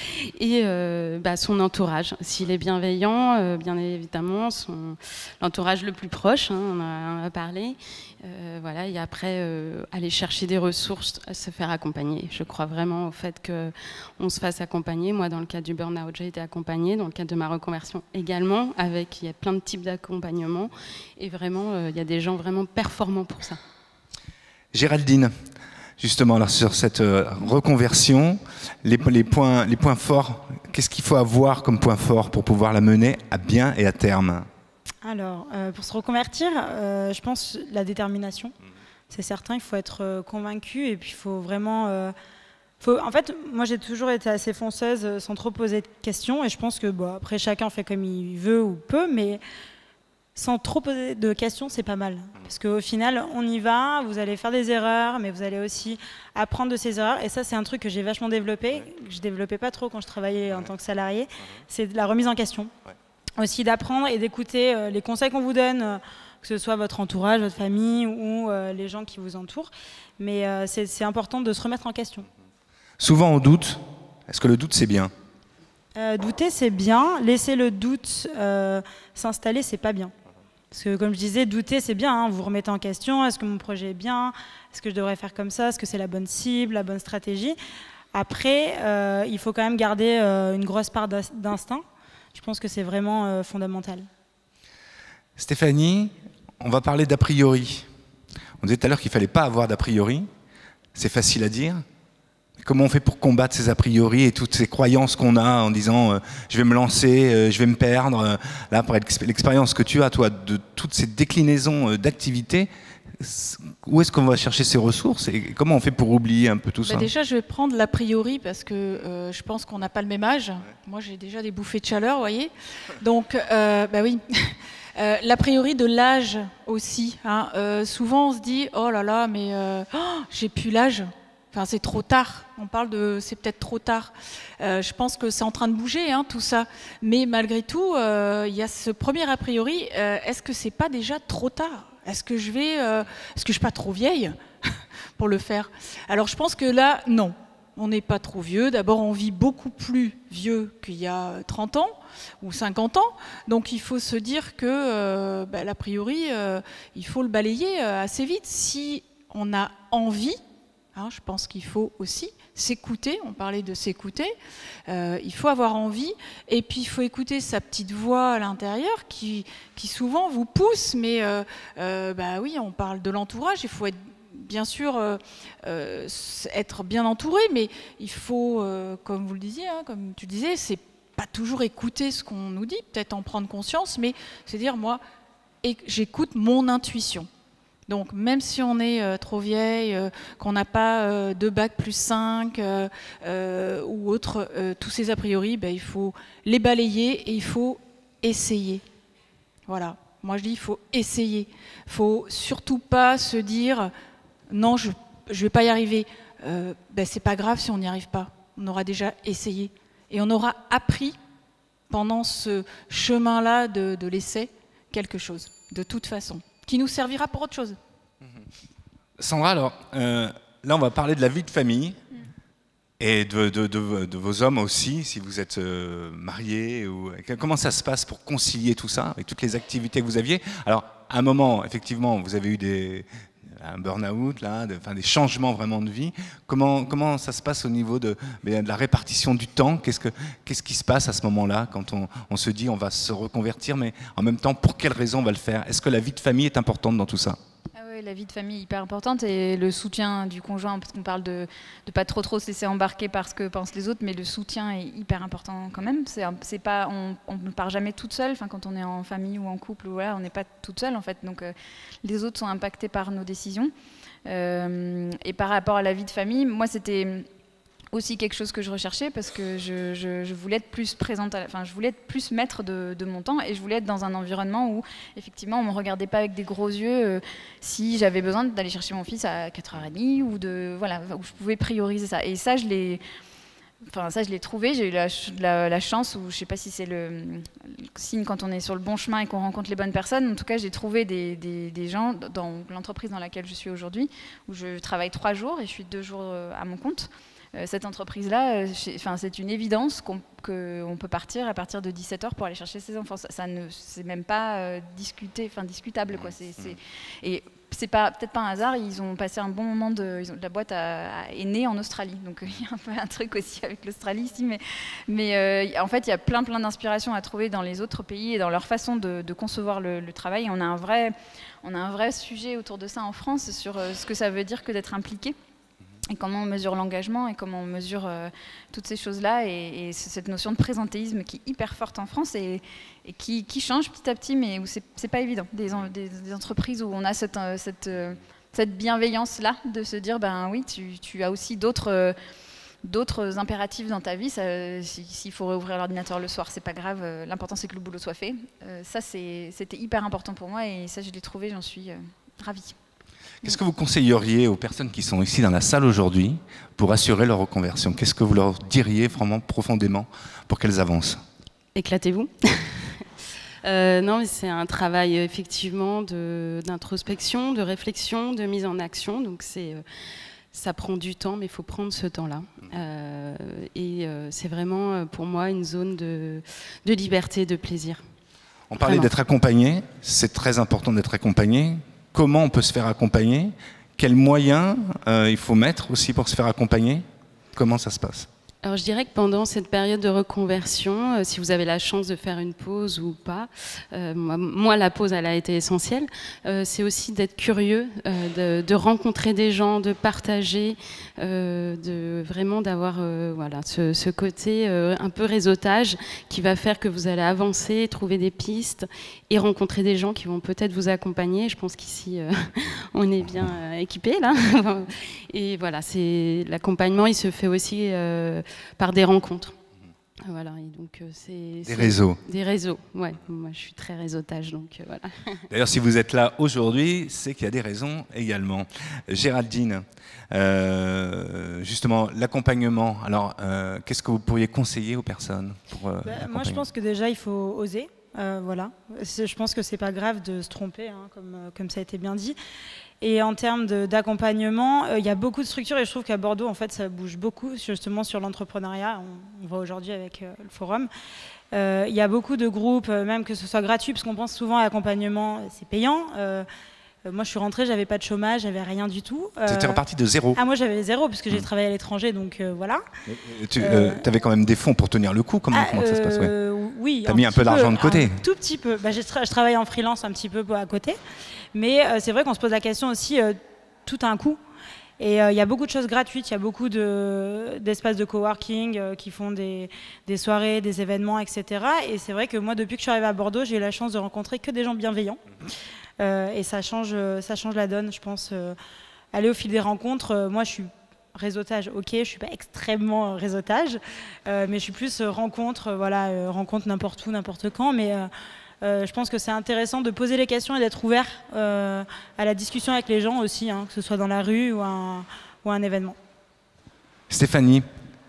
B: et euh, bah, son entourage. S'il est bienveillant, euh, bien évidemment, son, l'entourage le plus proche, hein, on, a, on a parlé. Euh, voilà, et après, euh, aller chercher des ressources, se faire accompagner. Je crois vraiment au fait qu'on se fasse accompagner. Moi, dans le cadre du burn-out, j'ai été accompagnée. Dans le cadre de ma reconversion également, avec, il y a plein de types d'accompagnement. Et vraiment, euh, il y a des gens vraiment performants pour ça.
A: Géraldine, justement, alors, sur cette euh, reconversion, les, les, points, les points forts, qu'est-ce qu'il faut avoir comme point fort pour pouvoir la mener à bien et à terme ?
C: Alors, euh, pour se reconvertir, euh, je pense la détermination. C'est certain, il faut être euh, convaincu et puis il faut vraiment... Euh, faut, en fait, moi j'ai toujours été assez fonceuse euh, sans trop poser de questions et je pense que, bon, après chacun fait comme il veut ou peut, mais sans trop poser de questions, c'est pas mal. Parce qu'au final, on y va, vous allez faire des erreurs, mais vous allez aussi apprendre de ces erreurs. Et ça, c'est un truc que j'ai vachement développé, que je développais pas trop quand je travaillais en tant que salarié, c'est de la remise en question. Aussi d'apprendre et d'écouter euh, les conseils qu'on vous donne, euh, que ce soit votre entourage, votre famille ou euh, les gens qui vous entourent. Mais euh, c'est, c'est important de se remettre en question.
A: Souvent on doute. Est-ce que le doute c'est bien ?
C: euh, Douter c'est bien. Laisser le doute euh, s'installer c'est pas bien. Parce que comme je disais, douter c'est bien. Hein, vous remettez en question. Est-ce que mon projet est bien ? Est-ce que je devrais faire comme ça ? Est-ce que c'est la bonne cible, la bonne stratégie ? Après, euh, il faut quand même garder euh, une grosse part d'instinct. Je pense que c'est vraiment euh, fondamental.
A: Stéphanie, on va parler d'a priori. On disait tout à l'heure qu'il ne fallait pas avoir d'a priori. C'est facile à dire. Comment on fait pour combattre ces a priori et toutes ces croyances qu'on a en disant euh, je vais me lancer, euh, je vais me perdre. Euh, là, pour l'expérience que tu as, toi, de toutes ces déclinaisons euh, d'activités, où est-ce qu'on va chercher ces ressources et comment on fait pour oublier un peu tout
D: bah
A: ça ?
D: Déjà, je vais prendre l'a priori parce que euh, je pense qu'on n'a pas le même âge. Ouais. Moi, j'ai déjà des bouffées de chaleur, vous voyez. Donc, euh, bah oui. euh, l'a priori de l'âge aussi. Hein. Euh, souvent, on se dit oh là là, mais euh, oh, j'ai plus l'âge. Enfin, c'est trop tard. On parle de c'est peut-être trop tard. Euh, je pense que c'est en train de bouger, hein, tout ça. Mais malgré tout, il euh, y a ce premier a priori. Euh, est-ce que c'est pas déjà trop tard ? Est-ce que je vais, euh, est-ce que je suis pas trop vieille pour le faire ? Alors je pense que là, non, on n'est pas trop vieux. D'abord, on vit beaucoup plus vieux qu'il y a trente ans ou cinquante ans. Donc il faut se dire que, euh, bah, a priori, euh, il faut le balayer euh, assez vite. Si on a envie, hein, je pense qu'il faut aussi s'écouter. On parlait de s'écouter. Euh, il faut avoir envie. Et puis, il faut écouter sa petite voix à l'intérieur qui, qui souvent vous pousse. Mais euh, euh, bah oui, on parle de l'entourage. Il faut être, bien sûr euh, euh, être bien entouré. Mais il faut, euh, comme vous le disiez, hein, comme tu disais, c'est pas toujours écouter ce qu'on nous dit. Peut-être en prendre conscience. Mais c'est dire, moi, et j'écoute mon intuition. Donc même si on est euh, trop vieille, euh, qu'on n'a pas euh, de bac plus cinq euh, euh, ou autre, euh, tous ces a priori, ben, il faut les balayer et il faut essayer. Voilà, moi je dis il faut essayer. Il ne faut surtout pas se dire non, je ne vais pas y arriver. Euh, ben, c'est pas grave si on n'y arrive pas. On aura déjà essayé. Et on aura appris pendant ce chemin-là de, de l'essai quelque chose, de toute façon, qui nous servira pour autre chose.
A: Sandra, alors, euh, là on va parler de la vie de famille mmh. et de, de, de, de vos hommes aussi, si vous êtes euh, mariés. Ou, comment ça se passe pour concilier tout ça avec toutes les activités que vous aviez ? Alors, à un moment, effectivement, vous avez eu des, un burn-out, là, de, enfin, des changements vraiment de vie. Comment, comment ça se passe au niveau de, de la répartition du temps ? Qu'est-ce, que, qu'est-ce qui se passe à ce moment-là quand on, on se dit on va se reconvertir, mais en même temps, pour quelles raisons on va le faire ? Est-ce que la vie de famille est importante dans tout ça ?
E: Ah oui, la vie de famille est hyper importante et le soutien du conjoint, parce qu'on parle de ne pas trop trop se laisser embarquer par ce que pensent les autres, mais le soutien est hyper important quand même. C'est, c'est pas, on, on ne part jamais toute seule, enfin, quand on est en famille ou en couple, voilà, on n'est pas toute seule en fait, donc euh, les autres sont impactés par nos décisions. Euh, et par rapport à la vie de famille, moi c'était aussi quelque chose que je recherchais parce que je, je, je voulais être plus présente, à la, enfin je voulais être plus maître de, de mon temps et je voulais être dans un environnement où effectivement on me regardait pas avec des gros yeux euh, si j'avais besoin d'aller chercher mon fils à quatre heures trente ou de voilà où je pouvais prioriser ça. Et ça je l'ai, enfin ça je l'ai trouvé. J'ai eu la, la, la chance, ou je sais pas si c'est le, le signe quand on est sur le bon chemin et qu'on rencontre les bonnes personnes. En tout cas j'ai trouvé des, des, des gens dans l'entreprise dans laquelle je suis aujourd'hui où je travaille trois jours et je suis deux jours à mon compte. euh, cette entreprise-là, euh, enfin, c'est une évidence qu'on qu'on peut partir à partir de dix-sept heures pour aller chercher ses enfants. Ça, ça ne, c'est même pas euh, discuté, enfin discutable, quoi. C'est, c'est, et c'est pas, peut-être pas un hasard, ils ont passé un bon moment de, ils ont, la boîte a, a, est née en Australie, donc il y a un peu un truc aussi avec l'Australie ici, mais, mais euh, en fait il y a plein plein d'inspirations à trouver dans les autres pays et dans leur façon de, de concevoir le, le travail. On a un vrai, on a un vrai sujet autour de ça en France sur euh, ce que ça veut dire que d'être impliqué. Et comment on mesure l'engagement et comment on mesure euh, toutes ces choses-là et, et cette notion de présentéisme qui est hyper forte en France et, et qui, qui change petit à petit, mais où c'est, c'est pas évident. Des, des, des entreprises où on a cette, cette, cette bienveillance-là de se dire, ben oui, tu, tu as aussi d'autres, euh, d'autres impératifs dans ta vie. Ça, s'il faut réouvrir l'ordinateur le soir, c'est pas grave. L'important c'est que le boulot soit fait. Euh, ça, c'est, c'était hyper important pour moi et ça, je l'ai trouvé. J'en suis euh, ravie.
A: Qu'est-ce que vous conseilleriez aux personnes qui sont ici dans la salle aujourd'hui pour assurer leur reconversion? Qu'est-ce que vous leur diriez vraiment profondément pour qu'elles avancent?
B: Éclatez-vous. euh, non, mais c'est un travail effectivement de, d'introspection, de réflexion, de mise en action. Donc c'est, euh, ça prend du temps, mais il faut prendre ce temps-là. Euh, et euh, c'est vraiment pour moi une zone de, de liberté, de plaisir.
A: On parlait
B: Vraiment.
A: d'être accompagné. C'est très important d'être accompagné. Comment on peut se faire accompagner? Quels moyens euh, il faut mettre aussi pour se faire accompagner? Comment ça se passe?
B: Alors je dirais que pendant cette période de reconversion, euh, si vous avez la chance de faire une pause ou pas, euh, moi, moi la pause elle a été essentielle, euh, c'est aussi d'être curieux, euh, de, de rencontrer des gens, de partager, euh, de vraiment d'avoir euh, voilà, ce, ce côté euh, un peu réseautage qui va faire que vous allez avancer, trouver des pistes et rencontrer des gens qui vont peut-être vous accompagner. Je pense qu'ici euh, on est bien euh, équipés là. Et voilà, c'est, l'accompagnement il se fait aussi euh, par des rencontres. Voilà, et donc euh, c'est,
A: Des
B: c'est
A: réseaux.
B: Des réseaux, ouais. Moi, je suis très réseautage, donc euh, voilà.
A: D'ailleurs, si vous êtes là aujourd'hui, c'est qu'il y a des raisons également. Géraldine, euh, justement, l'accompagnement. Alors, euh, qu'est-ce que vous pourriez conseiller aux personnes pour, euh,
C: bah, moi, je pense que déjà, il faut oser. Euh, voilà. C'est, je pense que c'est pas grave de se tromper, hein, comme, comme ça a été bien dit. Et en termes de, d'accompagnement, euh, il y a beaucoup de structures et je trouve qu'à Bordeaux, en fait, ça bouge beaucoup, justement, sur l'entrepreneuriat. On, on voit aujourd'hui avec euh, le forum. Euh, il y a beaucoup de groupes, euh, même que ce soit gratuit, parce qu'on pense souvent à l'accompagnement, c'est payant. Euh, euh, moi, je suis rentrée, j'avais pas de chômage, j'avais rien du tout. Euh,
A: C'était reparti de zéro.
C: Ah, moi, j'avais zéro, puisque j'ai
A: Mmh.
C: travaillé à l'étranger, donc euh, voilà.
A: Tu
C: Euh,
A: euh, avais quand même des fonds pour tenir le coup. Comment,
C: Ah,
A: comment ça se passe? Ouais.
C: euh, Oui.
A: T'as mis un
C: petit
A: peu d'argent de côté?
C: Un tout petit peu. Bah, j'ai tra- je travaille en freelance un petit peu à côté. Mais euh, c'est vrai qu'on se pose la question aussi, euh, tout a un coût. Et il euh, y a beaucoup de choses gratuites, il y a beaucoup de, d'espaces de coworking euh, qui font des, des soirées, des événements, et cetera. Et c'est vrai que moi, depuis que je suis arrivée à Bordeaux, j'ai eu la chance de rencontrer que des gens bienveillants. Euh, et ça change, ça change la donne, je pense. Euh, aller au fil des rencontres, euh, moi, je suis réseautage, ok, je suis pas extrêmement euh, réseautage, euh, mais je suis plus euh, rencontre, euh, voilà, euh, rencontre n'importe où, n'importe quand. Mais euh, euh, je pense que c'est intéressant de poser les questions et d'être ouvert euh, à la discussion avec les gens aussi, hein, que ce soit dans la rue ou un, ou un événement.
A: Stéphanie,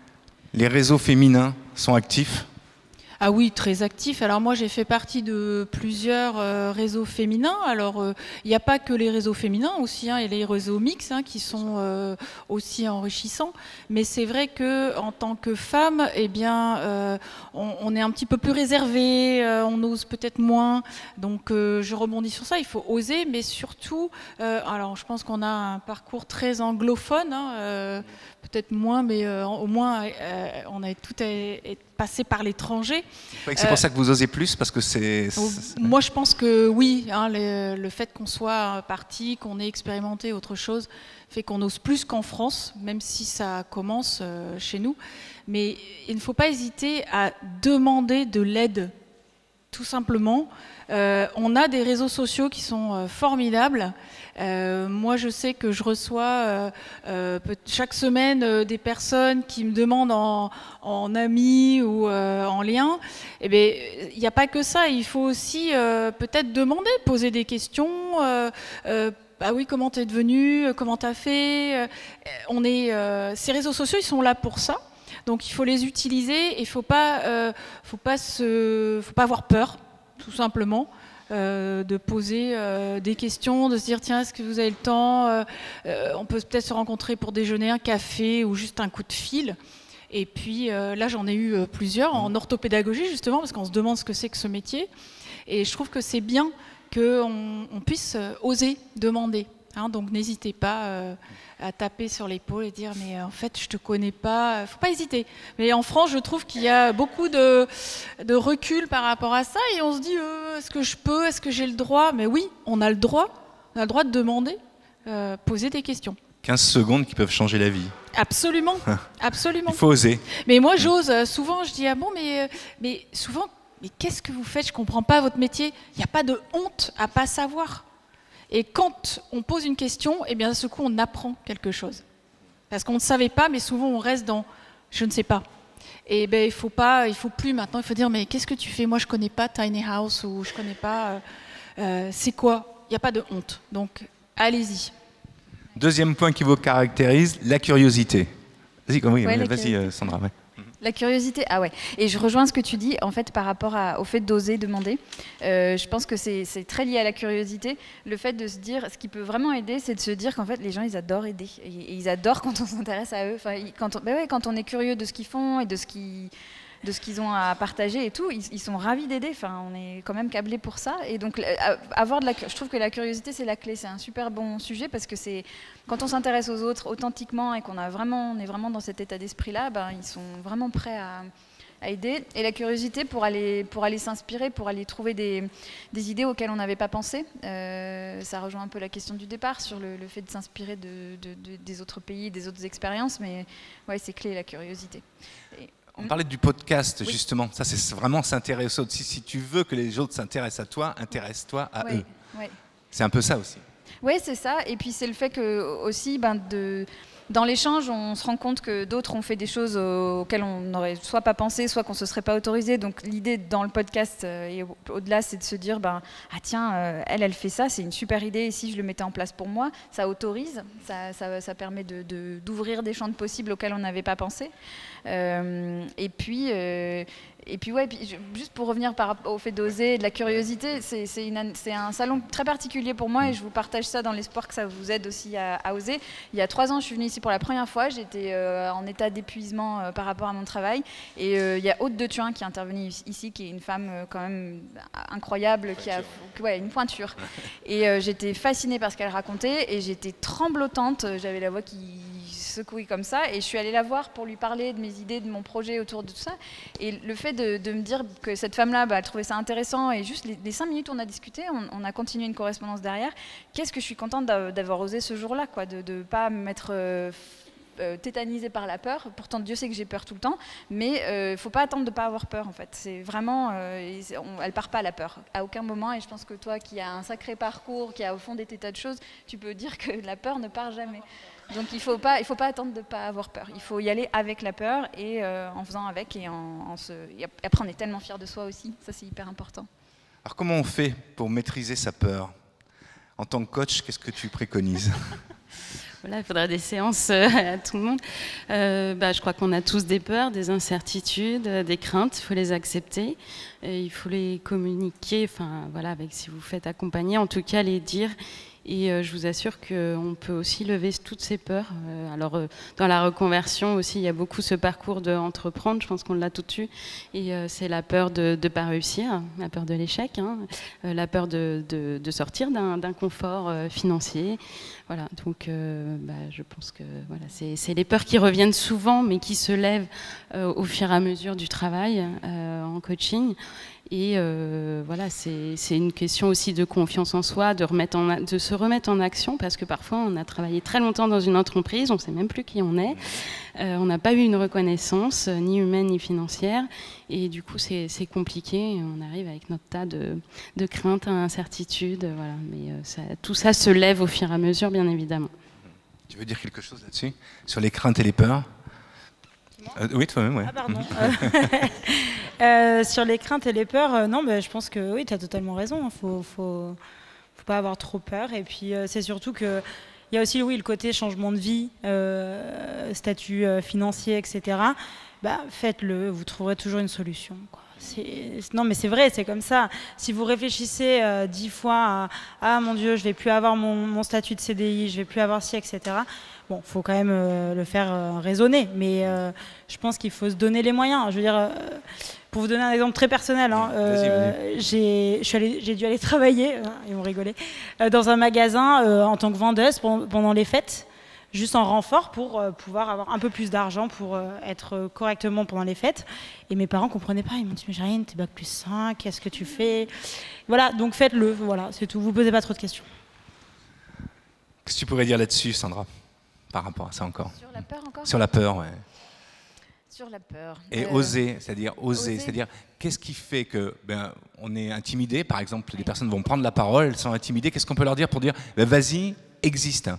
A: les réseaux féminins sont actifs?
D: Ah oui, très actif. Alors moi, j'ai fait partie de plusieurs euh, réseaux féminins. Alors, il euh, n'y a pas que les réseaux féminins aussi, hein, et les réseaux mixtes hein, qui sont euh, aussi enrichissants. Mais c'est vrai que en tant que femme, eh bien, euh, on, on est un petit peu plus réservé, euh, on ose peut-être moins. Donc, euh, je rebondis sur ça. Il faut oser, mais surtout, euh, alors, je pense qu'on a un parcours très anglophone. Hein, euh, peut-être moins, mais euh, au moins, euh, on a tout est passé par l'étranger.
A: C'est pour euh, ça que vous osez plus, parce que c'est... c'est...
D: Moi, je pense que oui, hein, le, le fait qu'on soit parti, qu'on ait expérimenté autre chose, fait qu'on ose plus qu'en France, même si ça commence euh, chez nous. Mais il ne faut pas hésiter à demander de l'aide, tout simplement. Euh, on a des réseaux sociaux qui sont euh, formidables. Euh, moi, je sais que je reçois euh, euh, chaque semaine euh, des personnes qui me demandent en, en amis ou euh, en lien. Eh bien, il n'y a pas que ça. Il faut aussi euh, peut-être demander, poser des questions. Euh, euh, bah oui, comment t'es devenu? Comment t'as fait? On est, euh, ces réseaux sociaux, ils sont là pour ça. Donc, il faut les utiliser. Il ne faut pas, euh, faut pas se, faut pas avoir peur, tout simplement. euh, de poser euh, des questions, de se dire tiens, est-ce que vous avez le temps euh, euh, on peut peut-être se rencontrer pour déjeuner, un café ou juste un coup de fil. Et puis euh, là, j'en ai eu euh, plusieurs en orthopédagogie, justement, parce qu'on se demande ce que c'est que ce métier. Et je trouve que c'est bien qu'on on puisse euh, oser demander. Hein, donc n'hésitez pas euh, à taper sur l'épaule et dire mais euh, en fait je te connais pas, faut pas hésiter. Mais en France je trouve qu'il y a beaucoup de, de recul par rapport à ça et on se dit euh, est-ce que je peux, est-ce que j'ai le droit? Mais oui, on a le droit, on a le droit de demander, euh, poser des questions.
A: quinze secondes qui peuvent changer la vie.
D: Absolument, absolument.
A: Il faut oser.
D: Mais moi j'ose, souvent je dis ah bon mais, mais souvent mais qu'est-ce que vous faites? Je comprends pas votre métier. Il n'y a pas de honte à pas savoir. Et quand on pose une question, eh bien, à ce coup, on apprend quelque chose. Parce qu'on ne savait pas, mais souvent, on reste dans « je ne sais pas ». Et ben, il faut pas, il faut plus maintenant, il faut dire « mais qu'est-ce que tu fais? Moi, je ne connais pas Tiny House ou je ne connais pas... Euh, euh, c'est quoi ?» Il n'y a pas de honte. Donc, allez-y.
A: Deuxième point qui vous caractérise, la curiosité. Vas-y, oui,
E: Ouais,
A: vas-y euh, Sandra. Ouais.
E: La curiosité, ah ouais. Et je rejoins ce que tu dis, en fait, par rapport à, au fait d'oser demander. Euh, je pense que c'est très lié à la curiosité. Le fait de se dire, ce qui peut vraiment aider, c'est de se dire qu'en fait, les gens, ils adorent aider. Et, et ils adorent quand on s'intéresse à eux. Enfin, quand on, bah ouais, quand on est curieux de ce qu'ils font et de ce qu'ils... de ce qu'ils ont à partager et tout, ils, ils sont ravis d'aider. Enfin, on est quand même câblés pour ça. Et donc, avoir de la, je trouve que la curiosité, c'est la clé. C'est un super bon sujet parce que c'est quand on s'intéresse aux autres authentiquement et qu'on a vraiment, on est vraiment dans cet état d'esprit-là, ben, ils sont vraiment prêts à, à aider. Et la curiosité pour aller, pour aller s'inspirer, pour aller trouver des, des idées auxquelles on n'avait pas pensé. Euh, ça rejoint un peu la question du départ sur le, le fait de s'inspirer de, de, de, des autres pays, des autres expériences. Mais ouais, c'est clé, la curiosité. Et,
A: On parlait du podcast,
E: oui.
A: justement. Ça, c'est vraiment s'intéresser aux autres. Si, si tu veux que les autres s'intéressent à toi, intéresse-toi à
E: ouais,
A: eux.
E: Ouais.
A: C'est un peu ça aussi.
E: Oui, c'est ça. Et puis, c'est le fait que, aussi, ben, de, dans l'échange, on se rend compte que d'autres ont fait des choses auxquelles on n'aurait soit pas pensé, soit qu'on ne se serait pas autorisé. Donc, l'idée dans le podcast euh, et au-delà, c'est de se dire, ben, ah tiens, euh, elle, elle fait ça, c'est une super idée. Et si je le mettais en place pour moi, ça autorise, ça, ça, ça permet d'ouvrir de, d'ouvrir des champs de possibles auxquels on n'avait pas pensé. Euh, et puis... Euh, Et puis, ouais, puis, juste pour revenir par, au fait d'oser, de la curiosité, c'est un salon très particulier pour moi et je vous partage ça dans l'espoir que ça vous aide aussi à, à oser. Il y a trois ans, je suis venue ici pour la première fois. J'étais euh, en état d'épuisement euh, par rapport à mon travail. Et euh, il y a Aude de Thuin qui est intervenue ici, qui est une femme euh, quand même incroyable, qui a ouais, une pointure. Et euh, j'étais fascinée par ce qu'elle racontait et j'étais tremblotante. J'avais la voix qui secouée comme ça et je suis allée la voir pour lui parler de mes idées, de mon projet autour de tout ça. Et le fait de, de me dire que cette femme-là, bah, elle trouvait ça intéressant et juste les, les cinq minutes où on a discuté, on, on a continué une correspondance derrière. Qu'est-ce que je suis contente d'avoir osé ce jour-là, quoi, de ne pas me mettre euh, euh, tétanisée par la peur. Pourtant, Dieu sait que j'ai peur tout le temps, mais il euh, ne faut pas attendre de ne pas avoir peur, en fait. C'est vraiment, euh, on, elle ne part pas la peur, à aucun moment. Et je pense que toi, qui as un sacré parcours, qui a au fond des tas de choses, tu peux dire que la peur ne part jamais. Donc il ne faut pas, il faut pas attendre de ne pas avoir peur. Il faut y aller avec la peur et euh, en faisant avec. Et, en, en se... et après, on est tellement fiers de soi aussi. Ça, c'est hyper important.
A: Alors, comment on fait pour maîtriser sa peur? En tant que coach, qu'est-ce que tu préconises?
B: Voilà, il faudrait des séances euh, à tout le monde. Euh, bah, je crois qu'on a tous des peurs, des incertitudes, euh, des craintes. Il faut les accepter. Et il faut les communiquer. Enfin, voilà, avec, si vous faites accompagner, en tout cas, les dire. Et euh, je vous assure qu'on peut aussi lever toutes ces peurs. Euh, alors, euh, dans la reconversion aussi, il y a beaucoup ce parcours d'entreprendre, je pense qu'on l'a tout dessus. Et euh, c'est la peur de ne pas réussir, la peur de l'échec, hein, euh, la peur de, de, de sortir d'un confort euh, financier. Voilà, donc euh, bah, je pense que voilà, c'est les peurs qui reviennent souvent, mais qui se lèvent euh, au fur et à mesure du travail euh, en coaching. Et euh, voilà, c'est une question aussi de confiance en soi, de, remettre en, de se remettre en action, parce que parfois on a travaillé très longtemps dans une entreprise, on ne sait même plus qui on est, euh, on n'a pas eu une reconnaissance, ni humaine ni financière, et du coup c'est compliqué, on arrive avec notre tas de, de craintes, incertitudes, voilà. Mais euh, ça, tout ça se lève au fur et à mesure, bien évidemment.
A: Tu veux dire quelque chose là-dessus? Sur les craintes et les peurs? euh, Oui, toi-même, oui.
C: Ah, pardon. Euh, sur les craintes et les peurs, euh, non, bah, je pense que oui, tu as totalement raison. Il ne faut, faut, faut pas avoir trop peur. Et puis, euh, c'est surtout qu'il y a aussi oui, le côté changement de vie, euh, statut euh, financier, et cetera. Bah, faites-le, vous trouverez toujours une solution, quoi. Non, mais c'est vrai, c'est comme ça. Si vous réfléchissez euh, dix fois à « Ah, mon Dieu, je vais plus avoir mon, mon statut de C D I, je vais plus avoir ci, et cetera » Bon, il faut quand même euh, le faire euh, raisonner, mais euh, je pense qu'il faut se donner les moyens. Je veux dire, euh, pour vous donner un exemple très personnel, hein, euh, j'ai dû aller travailler, hein, ils vont rigoler, euh, dans un magasin euh, en tant que vendeuse pendant les fêtes, juste en renfort pour euh, pouvoir avoir un peu plus d'argent pour euh, être correctement pendant les fêtes. Et mes parents ne comprenaient pas, ils m'ont dit « Mais Jérine, t'es bac plus cinq, qu'est-ce que tu fais ?» Voilà, donc faites-le, voilà, c'est tout, vous ne posez pas trop de questions.
A: Qu'est-ce que tu pourrais dire là-dessus, Sandra, par rapport à ça encore?
E: Sur la peur encore
A: Sur la peur, ouais.
E: Sur la peur.
A: Et euh, oser, c'est-à-dire oser, oser. c'est-à-dire qu'est-ce qui fait que ben, on est intimidé, par exemple, des personnes vont prendre la parole, elles sont intimidées, qu'est-ce qu'on peut leur dire pour dire ben, vas-y, existe?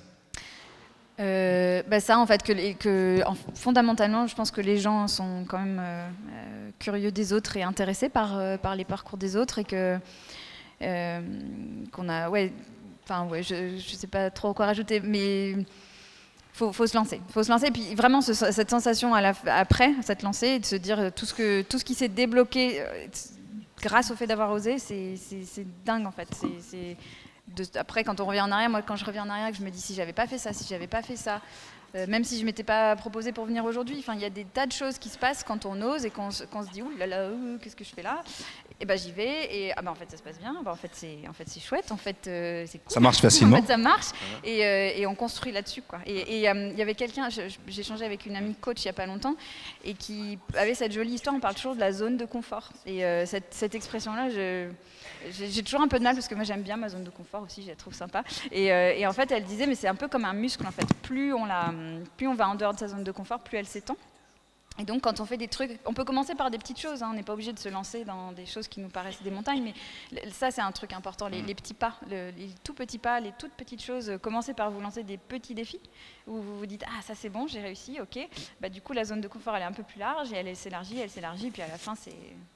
E: Euh, bah ça en fait que, que en, fondamentalement je pense que les gens sont quand même euh, euh, curieux des autres et intéressés par, euh, par les parcours des autres et que euh, qu'on a ouais enfin ouais je, je sais pas trop quoi rajouter mais faut, faut se lancer faut se lancer et puis vraiment ce, cette sensation à la, après cette lancée et de se dire tout ce que tout ce qui s'est débloqué euh, grâce au fait d'avoir osé c'est dingue en fait c'est De, après, quand on revient en arrière, moi, quand je reviens en arrière, que je me dis si j'avais pas fait ça, si j'avais pas fait ça, euh, même si je m'étais pas proposé pour venir aujourd'hui, enfin, il y a des tas de choses qui se passent quand on ose et qu'on qu se dit ouh là là, euh, qu'est-ce que je fais là? Et ben j'y vais et ah ben en fait ça se passe bien, ben, en fait c'est en fait c'est chouette, en fait euh, c'est cool.
A: Ça marche facilement.
E: En fait ça marche et, euh, et on construit là-dessus quoi. Et il euh, y avait quelqu'un, j'ai échangé avec une amie coach il y a pas longtemps et qui avait cette jolie histoire. On parle toujours de la zone de confort et euh, cette, cette expression-là, je j'ai toujours un peu de mal parce que moi j'aime bien ma zone de confort aussi, je la trouve sympa. Et, euh, et en fait, elle disait, mais c'est un peu comme un muscle en fait. Plus on, la, plus on va en dehors de sa zone de confort, plus elle s'étend. Et donc, quand on fait des trucs, on peut commencer par des petites choses. Hein, on n'est pas obligé de se lancer dans des choses qui nous paraissent des montagnes, mais ça, c'est un truc important. Les, les petits pas, le, les tout petits pas, les toutes petites choses. Commencez par vous lancer des petits défis où vous vous dites, ah ça c'est bon, j'ai réussi, ok. Bah du coup, la zone de confort, elle est un peu plus large et elle s'élargit, elle s'élargit, puis à la fin, c'est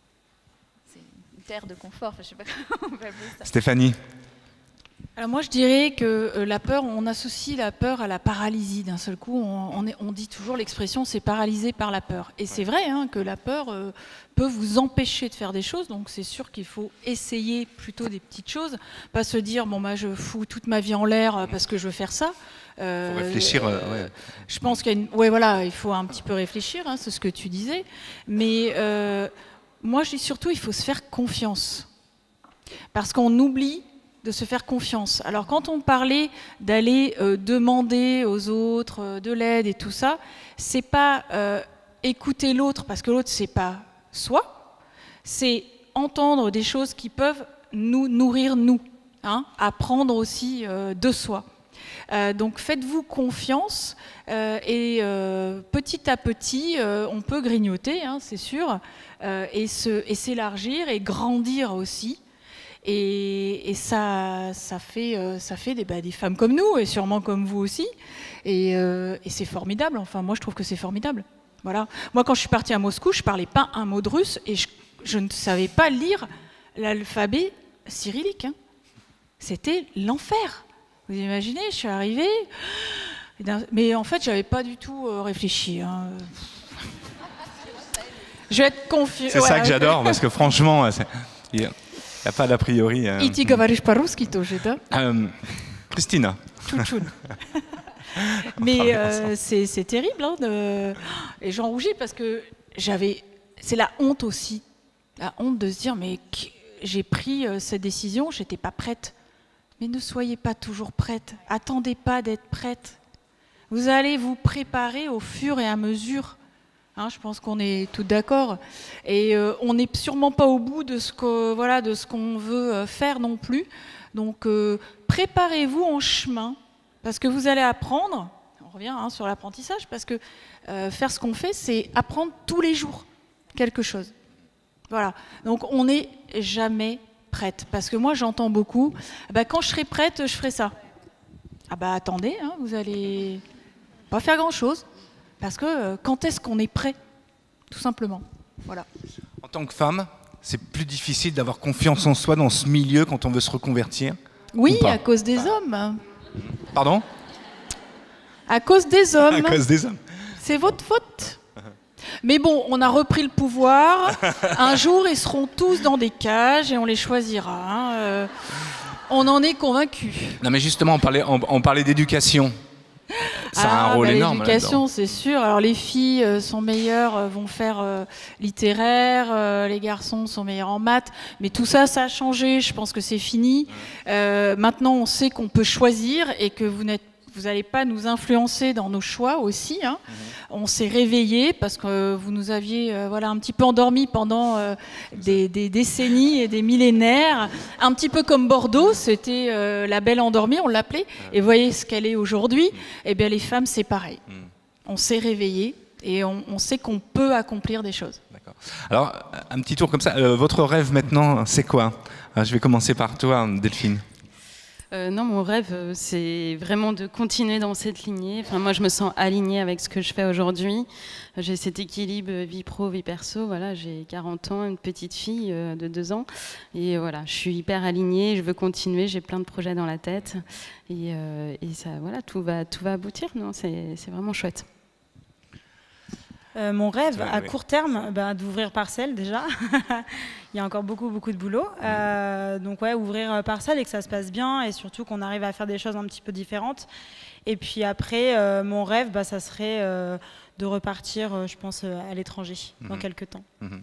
E: terre de confort, enfin, je sais pas comment on peut appeler ça.
A: Stéphanie.
D: Alors moi je dirais que euh, la peur, on associe la peur à la paralysie. D'un seul coup, on, on, est, on dit toujours l'expression c'est paralysé par la peur. Et c'est vrai hein, que la peur euh, peut vous empêcher de faire des choses, donc c'est sûr qu'il faut essayer plutôt des petites choses, pas se dire bon bah je fous toute ma vie en l'air parce que je veux faire ça.
A: Euh, faut réfléchir. Euh, ouais.
D: Je pense qu'il y a une... ouais voilà, il faut un petit peu réfléchir, hein, c'est ce que tu disais, mais euh, moi, je dis surtout, il faut se faire confiance. Parce qu'on oublie de se faire confiance. Alors, quand on parlait d'aller euh, demander aux autres euh, de l'aide et tout ça, c'est pas euh, écouter l'autre, parce que l'autre, c'est pas soi, c'est entendre des choses qui peuvent nous nourrir, nous, hein, apprendre aussi euh, de soi. Euh, donc faites-vous confiance euh, et euh, petit à petit, euh, on peut grignoter, hein, c'est sûr, euh, et s'élargir et, et grandir aussi. Et, et ça, ça fait, euh, ça fait des, bah, des femmes comme nous, et sûrement comme vous aussi. Et, euh, et c'est formidable, enfin moi je trouve que c'est formidable. Voilà. Moi quand je suis partie à Moscou, je ne parlais pas un mot de russe et je, je ne savais pas lire l'alphabet cyrillique. Hein. C'était l'enfer. Vous imaginez, je suis arrivée, mais en fait, je n'avais pas du tout euh, réfléchi. Hein. Je vais être confus.
A: C'est ouais, ça que j'adore, parce que franchement, il n'y a, a pas d'a priori.
D: Euh... И ты говоришь по-русски тоже, да?
A: Euh, Christina.
D: Chouchoun. Mais euh, c'est terrible, hein, de... et j'en rougis parce que j'avais. C'est la honte aussi, la honte de se dire, mais j'ai pris euh, cette décision, j'étais pas prête. Mais ne soyez pas toujours prête. Attendez pas d'être prête. Vous allez vous préparer au fur et à mesure. Hein, je pense qu'on est tous d'accord. Et euh, on n'est sûrement pas au bout de ce que, voilà, de ce qu'on veut faire non plus. Donc euh, préparez-vous en chemin, parce que vous allez apprendre. On revient hein, sur l'apprentissage, parce que euh, faire ce qu'on fait, c'est apprendre tous les jours quelque chose. Voilà. Donc on n'est jamais prête, parce que moi j'entends beaucoup bah, quand je serai prête je ferai ça. Ah bah attendez, hein, vous allez pas faire grand chose, parce que euh, quand est-ce qu'on est prêt, tout simplement. Voilà.
A: En tant que femme, c'est plus difficile d'avoir confiance en soi dans ce milieu quand on veut se reconvertir?
D: Oui, à cause des hommes.
A: Pardon?
D: À cause des hommes.
A: À cause des hommes.
D: C'est votre faute. Mais bon, on a repris le pouvoir. Un jour, ils seront tous dans des cages et on les choisira. Hein. Euh, on en est convaincus.
A: Non, mais justement, on parlait, on, on parlait d'éducation. Ça
D: ah,
A: a un rôle
D: bah,
A: énorme.
D: L'éducation, c'est sûr. Alors les filles euh, sont meilleures, euh, vont faire euh, littéraire, euh, les garçons sont meilleurs en maths. Mais tout ça, ça a changé. Je pense que c'est fini. Euh, maintenant, on sait qu'on peut choisir et que vous n'êtes vous n'allez pas nous influencer dans nos choix aussi. Hein. Mmh. On s'est réveillés parce que vous nous aviez euh, voilà, un petit peu endormis pendant euh, des, des décennies et des millénaires. Un petit peu comme Bordeaux, c'était euh, la belle endormie, on l'appelait. Et voyez ce qu'elle est aujourd'hui. Mmh. Eh bien, les femmes, c'est pareil. Mmh. On s'est réveillés et on, on sait qu'on peut accomplir des choses.
A: D'accord. Alors, un petit tour comme ça. Euh, votre rêve maintenant, c'est quoi? Alors, je vais commencer par toi, Delphine.
B: Euh, non, mon rêve, c'est vraiment de continuer dans cette lignée. Enfin, moi, je me sens alignée avec ce que je fais aujourd'hui. J'ai cet équilibre vie pro, vie perso. Voilà, j'ai quarante ans, une petite fille euh, de deux ans. Et voilà, je suis hyper alignée, je veux continuer, j'ai plein de projets dans la tête. Et, euh, et ça, voilà, tout va, tout va aboutir. Non, c'est, c'est vraiment chouette.
C: Euh, mon rêve à court terme, bah, d'ouvrir Parcelle déjà. Il y a encore beaucoup beaucoup de boulot. Euh, donc ouais, ouvrir Parcelle et que ça se passe bien et surtout qu'on arrive à faire des choses un petit peu différentes. Et puis après, euh, mon rêve, bah, ça serait euh, de repartir, euh, je pense, à l'étranger mmh. dans quelques temps. Mmh.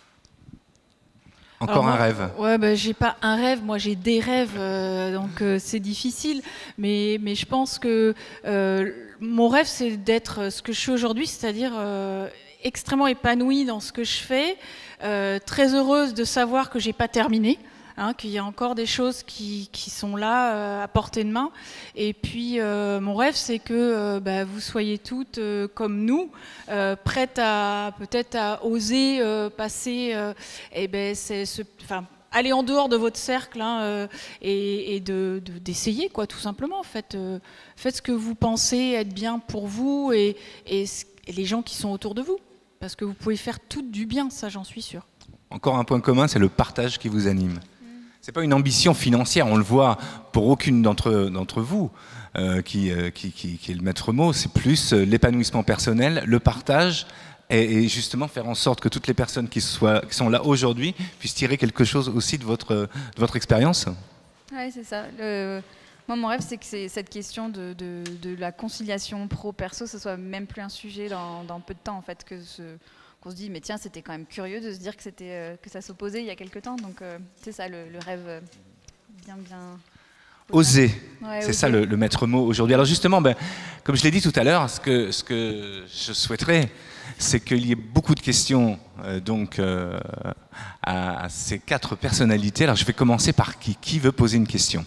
A: Encore
D: Alors,
A: un
D: moi,
A: rêve.
D: Ouais, bah, j'ai pas un rêve, moi j'ai des rêves, euh, donc euh, c'est difficile. Mais, mais je pense que euh, mon rêve, c'est d'être ce que je suis aujourd'hui, c'est-à-dire euh, extrêmement épanouie dans ce que je fais, euh, très heureuse de savoir que j'ai pas terminé. Hein, qu'il y a encore des choses qui, qui sont là euh, à portée de main. Et puis, euh, mon rêve, c'est que euh, bah, vous soyez toutes euh, comme nous, euh, prêtes à peut-être à oser euh, passer, euh, et ben, c'est ce, enfin, aller en dehors de votre cercle hein, euh, et, et de, de, d'essayer, quoi, tout simplement. Faites, euh, faites ce que vous pensez être bien pour vous et, et, et les gens qui sont autour de vous. Parce que vous pouvez faire tout du bien, ça, j'en suis sûre.
A: Encore un point commun, c'est le partage qui vous anime. Ce n'est pas une ambition financière, on le voit pour aucune d'entre, d'entre vous euh, qui, euh, qui, qui, qui est le maître mot, c'est plus euh, l'épanouissement personnel, le partage et, et justement faire en sorte que toutes les personnes qui, soient, qui sont là aujourd'hui puissent tirer quelque chose aussi de votre, de votre expérience.
E: Oui, c'est ça. Le... Moi, mon rêve, c'est que c'est cette question de, de, de la conciliation pro-perso, ce soit même plus un sujet dans, dans peu de temps, en fait, que ce... on se dit, mais tiens, c'était quand même curieux de se dire que, c'était, euh, que ça s'opposait il y a quelque temps. Donc, euh, c'est ça le, le rêve euh, bien, bien...
A: Oser,
E: ouais,
A: c'est
E: oser.
A: ça le, le maître mot aujourd'hui. Alors justement, ben, comme je l'ai dit tout à l'heure, ce que, ce que je souhaiterais, c'est qu'il y ait beaucoup de questions euh, donc, euh, à, à ces quatre personnalités. Alors je vais commencer par qui? Qui veut poser une question?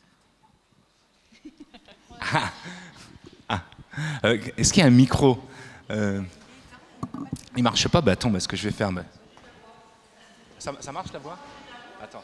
A: ah. Ah. Euh, Est-ce qu'il y a un micro euh, Il marche pas, bah attends, bah, ce que je vais faire. Bah... Ça, ça marche la voix? Attends.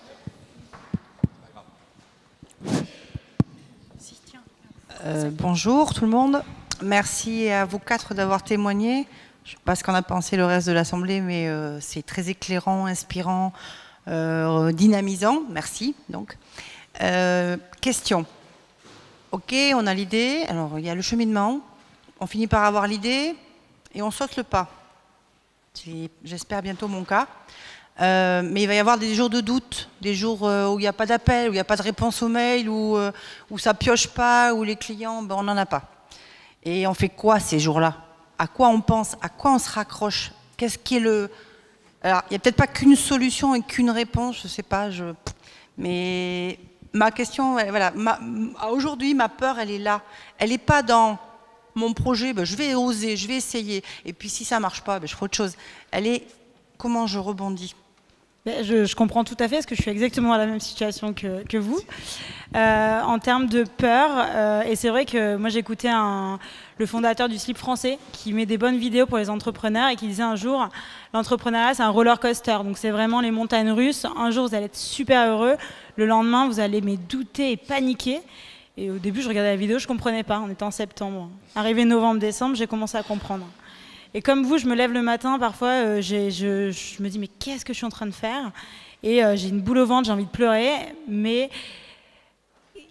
F: Euh, bonjour tout le monde. Merci à vous quatre d'avoir témoigné. Je ne sais pas ce qu'en a pensé le reste de l'Assemblée, mais euh, c'est très éclairant, inspirant, euh, dynamisant. Merci. Donc, euh, question. Ok, on a l'idée. Alors, il y a le cheminement. On finit par avoir l'idée et on saute le pas. C'est, j'espère, bientôt mon cas. Euh, mais il va y avoir des jours de doute, des jours euh, où il n'y a pas d'appel, où il n'y a pas de réponse au mail, où, euh, où ça pioche pas, où les clients, ben, on n'en a pas. Et on fait quoi ces jours-là? À quoi on pense? À quoi on se raccroche? Qu'est-ce qui est le... Alors, il n'y a peut-être pas qu'une solution et qu'une réponse, je ne sais pas. Je... Mais ma question, voilà, ma... aujourd'hui, ma peur, elle est là. Elle n'est pas dans mon projet, ben, je vais oser, je vais essayer. Et puis si ça ne marche pas, ben, je ferai autre chose. Elle est comment je rebondis.
C: Je, je comprends tout à fait, parce que je suis exactement dans la même situation que, que vous. Euh, en termes de peur, euh, et c'est vrai que moi j'écoutais un, le fondateur du slip français qui met des bonnes vidéos pour les entrepreneurs et qui disait un jour, l'entrepreneuriat c'est un roller coaster, donc c'est vraiment les montagnes russes. Un jour vous allez être super heureux, le lendemain vous allez mais douter et paniquer. Et au début je regardais la vidéo, je ne comprenais pas, on était en septembre. Arrivé novembre, décembre, j'ai commencé à comprendre. Et comme vous, je me lève le matin, parfois, euh, j'ai, je, je me dis, mais qu'est-ce que je suis en train de faire? Et euh, j'ai une boule au ventre, j'ai envie de pleurer, mais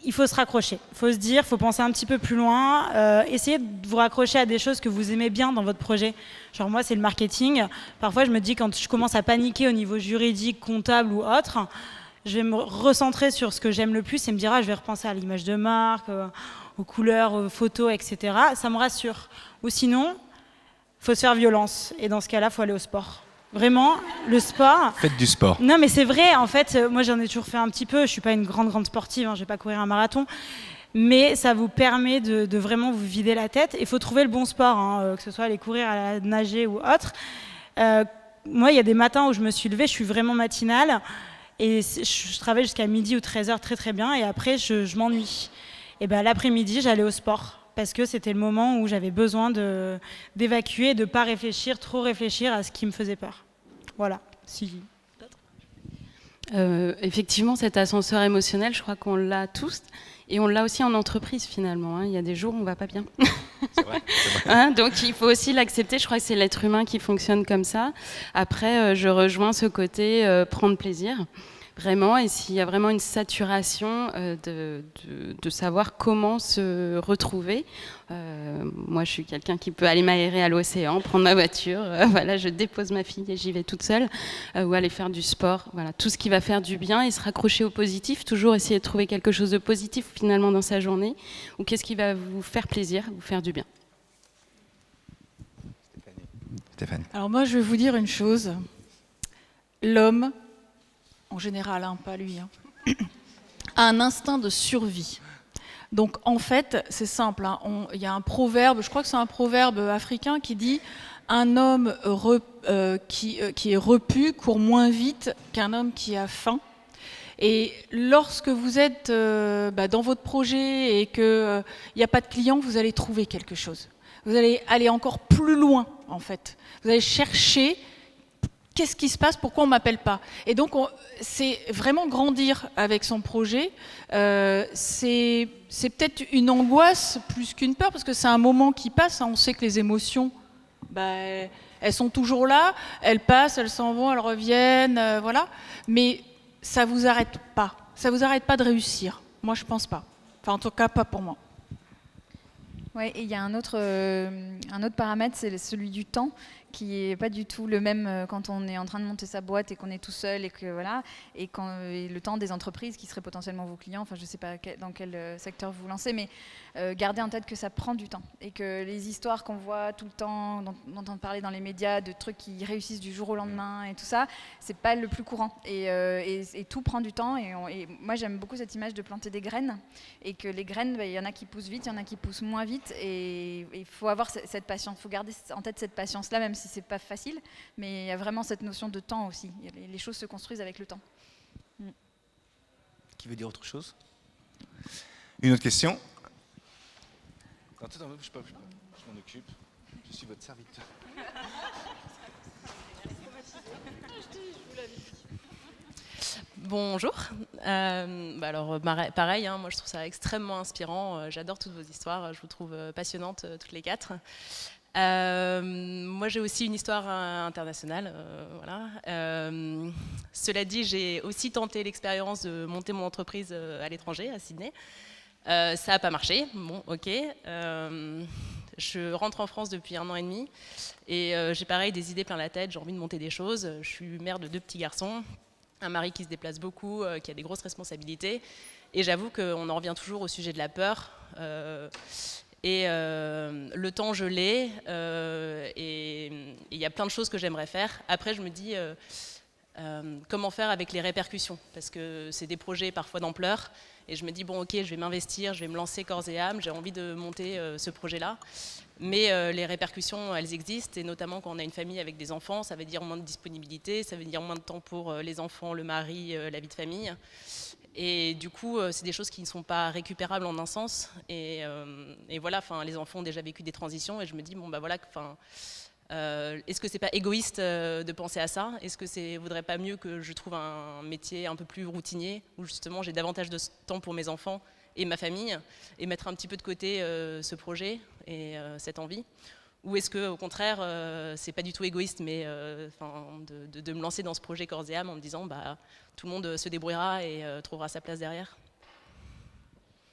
C: il faut se raccrocher. Il faut se dire, il faut penser un petit peu plus loin. Euh, essayez de vous raccrocher à des choses que vous aimez bien dans votre projet. Genre moi, c'est le marketing. Parfois, je me dis, quand je commence à paniquer au niveau juridique, comptable ou autre, je vais me recentrer sur ce que j'aime le plus et me dire, ah, je vais repenser à l'image de marque, euh, aux couleurs, aux photos, et cetera. Ça me rassure. Ou sinon, il faut se faire violence. Et dans ce cas-là, il faut aller au sport. Vraiment, le sport...
A: Faites du sport.
C: Non, mais c'est vrai, en fait, moi j'en ai toujours fait un petit peu, je ne suis pas une grande, grande sportive, hein, je ne vais pas courir un marathon, mais ça vous permet de, de vraiment vous vider la tête. Il faut trouver le bon sport, hein, que ce soit aller courir, aller nager ou autre. Euh, moi, il y a des matins où je me suis levée, je suis vraiment matinale, et je, je travaille jusqu'à midi ou treize heures très très bien, et après je, je m'ennuie. Et ben, l'après-midi, j'allais au sport. Parce que c'était le moment où j'avais besoin de, d'évacuer, de ne pas réfléchir, trop réfléchir à ce qui me faisait peur. Voilà. Si.
B: Euh, effectivement, cet ascenseur émotionnel, je crois qu'on l'a tous. Et on l'a aussi en entreprise, finalement. Hein. Il y a des jours où on ne va pas bien.
A: C'est vrai, c'est vrai.
B: Hein, donc, il faut aussi l'accepter. Je crois que c'est l'être humain qui fonctionne comme ça. Après, euh, je rejoins ce côté euh, prendre plaisir. Vraiment, et s'il y a vraiment une saturation euh, de, de, de savoir comment se retrouver. Euh, moi, je suis quelqu'un qui peut aller m'aérer à l'océan, prendre ma voiture, euh, voilà, je dépose ma fille et j'y vais toute seule, euh, ou aller faire du sport. Voilà, tout ce qui va faire du bien et se raccrocher au positif, toujours essayer de trouver quelque chose de positif finalement dans sa journée, ou qu'est-ce qui va vous faire plaisir, vous faire du bien.
A: Stéphanie.
D: Alors moi, je vais vous dire une chose. L'homme, en général, hein, pas lui, hein, a un instinct de survie. Donc en fait, c'est simple, hein, il y a un proverbe, je crois que c'est un proverbe africain qui dit « Un homme re, euh, qui, euh, qui est repu court moins vite qu'un homme qui a faim ». Et lorsque vous êtes euh, bah, dans votre projet et qu'il n'y euh, a pas de clients, vous allez trouver quelque chose. Vous allez aller encore plus loin, en fait. Vous allez chercher... Qu'est-ce qui se passe? Pourquoi on ne m'appelle pas? Et donc, c'est vraiment grandir avec son projet. Euh, c'est peut-être une angoisse plus qu'une peur, parce que c'est un moment qui passe. Hein. On sait que les émotions, bah, elles sont toujours là. Elles passent, elles s'en vont, elles reviennent, euh, voilà. Mais ça ne vous arrête pas. Ça ne vous arrête pas de réussir. Moi, je ne pense pas. Enfin, en tout cas, pas pour moi.
E: Oui, et il y a un autre, euh, un autre paramètre, c'est celui du temps, qui n'est pas du tout le même quand on est en train de monter sa boîte et qu'on est tout seul et que voilà, et quand et le temps des entreprises qui seraient potentiellement vos clients. Enfin, je ne sais pas quel, dans quel secteur vous vous lancez, mais euh, gardez en tête que ça prend du temps et que les histoires qu'on voit tout le temps, dont on entend parler dans les médias, de trucs qui réussissent du jour au lendemain et tout ça, c'est pas le plus courant. Et, euh, et, et tout prend du temps. Et, on, et moi, j'aime beaucoup cette image de planter des graines et que les graines, il bah, y en a qui poussent vite, il y en a qui poussent moins vite. Et il faut avoir cette patience, il faut garder en tête cette patience-là, même si c'est pas facile, mais il y a vraiment cette notion de temps aussi. Les choses se construisent avec le temps. Mm.
A: Qui veut dire autre chose? Une autre question? Quand tu t'en veux, je, peux, je m'en occupe. Je suis votre serviteur.
G: Bonjour. Euh, bah alors pareil, hein, moi je trouve ça extrêmement inspirant. J'adore toutes vos histoires. Je vous trouve passionnantes toutes les quatre. Euh, moi j'ai aussi une histoire internationale. Euh, voilà. Euh, cela dit, j'ai aussi tenté l'expérience de monter mon entreprise à l'étranger, à Sydney. Euh, ça n'a pas marché. Bon, ok. Euh, je rentre en France depuis un an et demi et euh, j'ai pareil des idées plein la tête. J'ai envie de monter des choses. Je suis mère de deux petits garçons. Un mari qui se déplace beaucoup, euh, qui a des grosses responsabilités. Et j'avoue qu'on en revient toujours au sujet de la peur. Euh, et euh, le temps, je l'ai. Euh, et il y a plein de choses que j'aimerais faire. Après, je me dis, euh, euh, comment faire avec les répercussions? Parce que c'est des projets parfois d'ampleur. Et je me dis, bon, ok, je vais m'investir, je vais me lancer corps et âme. J'ai envie de monter euh, ce projet-là. Mais euh, les répercussions, elles existent, et notamment quand on a une famille avec des enfants, ça veut dire moins de disponibilité, ça veut dire moins de temps pour euh, les enfants, le mari, euh, la vie de famille. Et du coup, euh, c'est des choses qui ne sont pas récupérables en un sens. Et, euh, et voilà, les enfants ont déjà vécu des transitions, et je me dis, bon, bah voilà, euh, est-ce que c'est pas égoïste euh, de penser à ça? Est-ce que c'est vaudrait pas mieux que je trouve un métier un peu plus routinier, où justement j'ai davantage de temps pour mes enfants et ma famille, et mettre un petit peu de côté euh, ce projet et euh, cette envie? Ou est-ce que, au contraire, euh, c'est pas du tout égoïste, mais euh, de, de, de me lancer dans ce projet corps et âme en me disant, bah, tout le monde se débrouillera et euh, trouvera sa place derrière?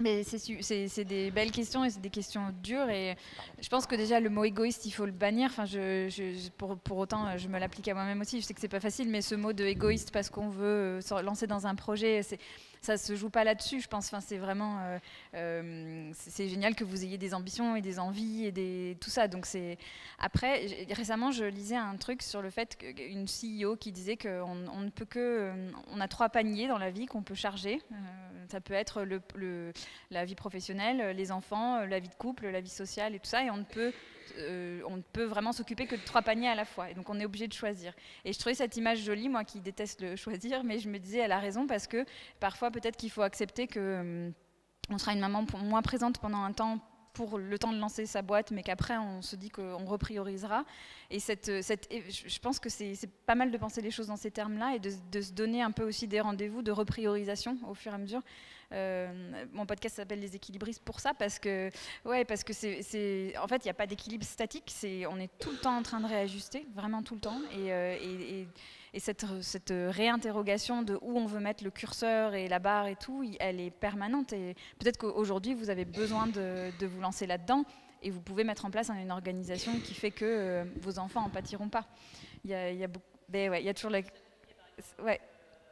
E: Mais c'est des belles questions et c'est des questions dures et je pense que déjà le mot égoïste il faut le bannir. Enfin, je, je, pour, pour autant je me l'applique à moi-même aussi. Je sais que c'est pas facile, mais ce mot de égoïste parce qu'on veut se lancer dans un projet, ça se joue pas là-dessus. Je pense. Enfin, c'est vraiment euh, euh, c'est génial que vous ayez des ambitions et des envies et des tout ça. Donc c'est après récemment je lisais un truc sur le fait qu'une C E O qui disait qu'on on ne peut que on a trois paniers dans la vie qu'on peut charger. Euh, ça peut être le, le la vie professionnelle, les enfants, la vie de couple, la vie sociale et tout ça, et on ne peut, euh, on ne peut vraiment s'occuper que de trois paniers à la fois, et donc on est obligé de choisir. Et je trouvais cette image jolie, moi qui déteste le choisir, mais je me disais elle a raison, parce que parfois peut-être qu'il faut accepter que euh, on sera une maman moins présente pendant un temps pour le temps de lancer sa boîte, mais qu'après on se dit qu'on repriorisera. Et cette, cette, je pense que c'est pas mal de penser les choses dans ces termes-là et de, de se donner un peu aussi des rendez-vous de repriorisation au fur et à mesure. Euh, mon podcast s'appelle Les équilibristes pour ça, parce que, ouais, parce que c'est, c'est, en fait, il n'y a pas d'équilibre statique, on est tout le temps en train de réajuster, vraiment tout le temps. Et, euh, et, et, et cette, cette réinterrogation de où on veut mettre le curseur et la barre et tout, elle est permanente. Et peut-être qu'aujourd'hui, vous avez besoin de, de vous lancer là-dedans. Et vous pouvez mettre en place une organisation qui fait que euh, vos enfants n'en pâtiront pas. Il y a, il y a beaucoup, ben ouais, il y a toujours la... Ouais.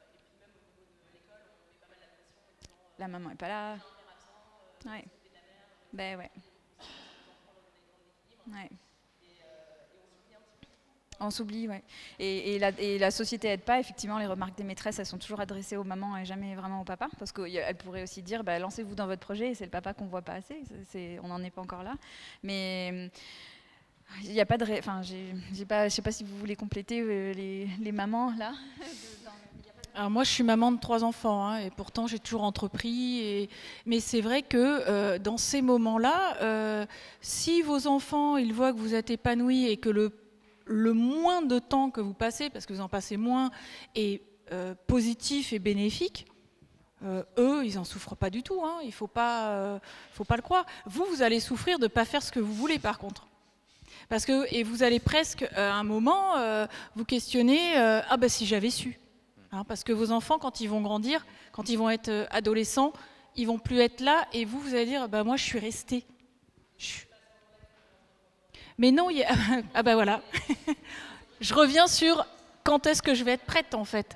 E: La maman n'est pas là. Ouais. Ben ouais. Ouais. On s'oublie, ouais. Et, et, la, et la société aide pas. Effectivement, les remarques des maîtresses, elles sont toujours adressées aux mamans et jamais vraiment au papa, parce qu'elles pourraient aussi dire, bah, lancez-vous dans votre projet, et c'est le papa qu'on voit pas assez. C'est, on n'en est pas encore là. Mais il n'y a pas de, enfin, j'ai pas, je sais pas si vous voulez compléter euh, les, les mamans là.
D: Alors moi, je suis maman de trois enfants, hein, et pourtant j'ai toujours entrepris. Et... Mais c'est vrai que euh, dans ces moments-là, euh, si vos enfants, ils voient que vous êtes épanoui et que le le moins de temps que vous passez, parce que vous en passez moins, est euh, positif et bénéfique, euh, eux, ils n'en souffrent pas du tout. Hein. Il ne faut pas, euh, faut pas le croire. Vous, vous allez souffrir de ne pas faire ce que vous voulez, par contre. Parce que, et vous allez presque, à un moment, euh, vous questionner, euh, ah ben si j'avais su. Hein, parce que vos enfants, quand ils vont grandir, quand ils vont être adolescents, ils ne vont plus être là, et vous, vous allez dire, bah, moi, je suis restée. Je... Mais non, il y a... ah ben voilà. Je reviens sur quand est-ce que je vais être prête, en fait.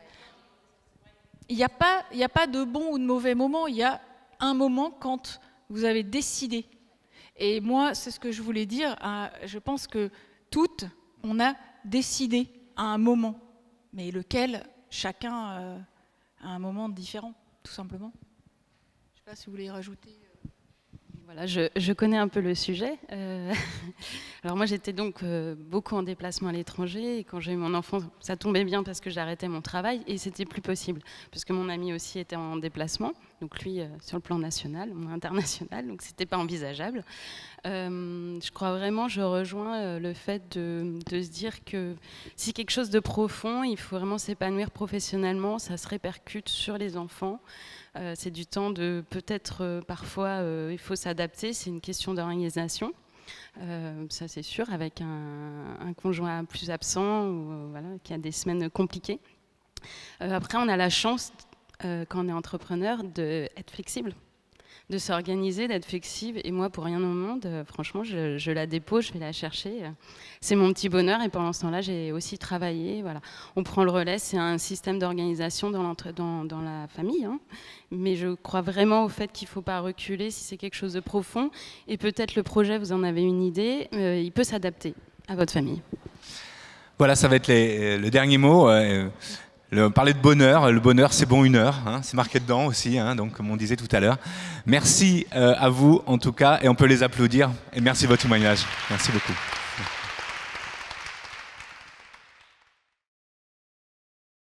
D: Il n'y a pas, il n'y a pas de bon ou de mauvais moment. Il y a un moment quand vous avez décidé. Et moi, c'est ce que je voulais dire. Je pense que toutes, on a décidé à un moment. Mais lequel, chacun euh, à un moment différent, tout simplement. Je ne sais pas si vous voulez rajouter...
B: Voilà, je, je connais un peu le sujet. Euh, alors moi, j'étais donc euh, beaucoup en déplacement à l'étranger. Et quand j'ai eu mon enfant, ça tombait bien parce que j'arrêtais mon travail et c'était plus possible. Parce que mon ami aussi était en déplacement. Donc lui, euh, sur le plan national, moi international. Donc c'était pas envisageable. Euh, je crois vraiment, je rejoins euh, le fait de, de se dire que si quelque chose de profond, il faut vraiment s'épanouir professionnellement. Ça se répercute sur les enfants. Euh, c'est du temps de peut-être euh, parfois euh, il faut s'adapter, c'est une question d'organisation, euh, ça c'est sûr, avec un, un conjoint plus absent ou euh, voilà, qui a des semaines compliquées. Euh, après on a la chance euh, quand on est entrepreneur d'être flexible, de s'organiser, d'être flexible, et moi pour rien au monde, euh, franchement je, je la dépose, je vais la chercher, euh, c'est mon petit bonheur, et pendant ce temps-là j'ai aussi travaillé, voilà. On prend le relais, c'est un système d'organisation dans, dans, dans la famille, hein. Mais je crois vraiment au fait qu'il ne faut pas reculer si c'est quelque chose de profond, et peut-être le projet, vous en avez une idée, euh, il peut s'adapter à votre famille.
A: Voilà, ça va être les, le dernier mot. Euh, Le, parler de bonheur, le bonheur c'est bon une heure, hein, c'est marqué dedans aussi, hein, donc comme on disait tout à l'heure. Merci euh, à vous en tout cas, et on peut les applaudir, et merci de votre témoignage. Merci beaucoup.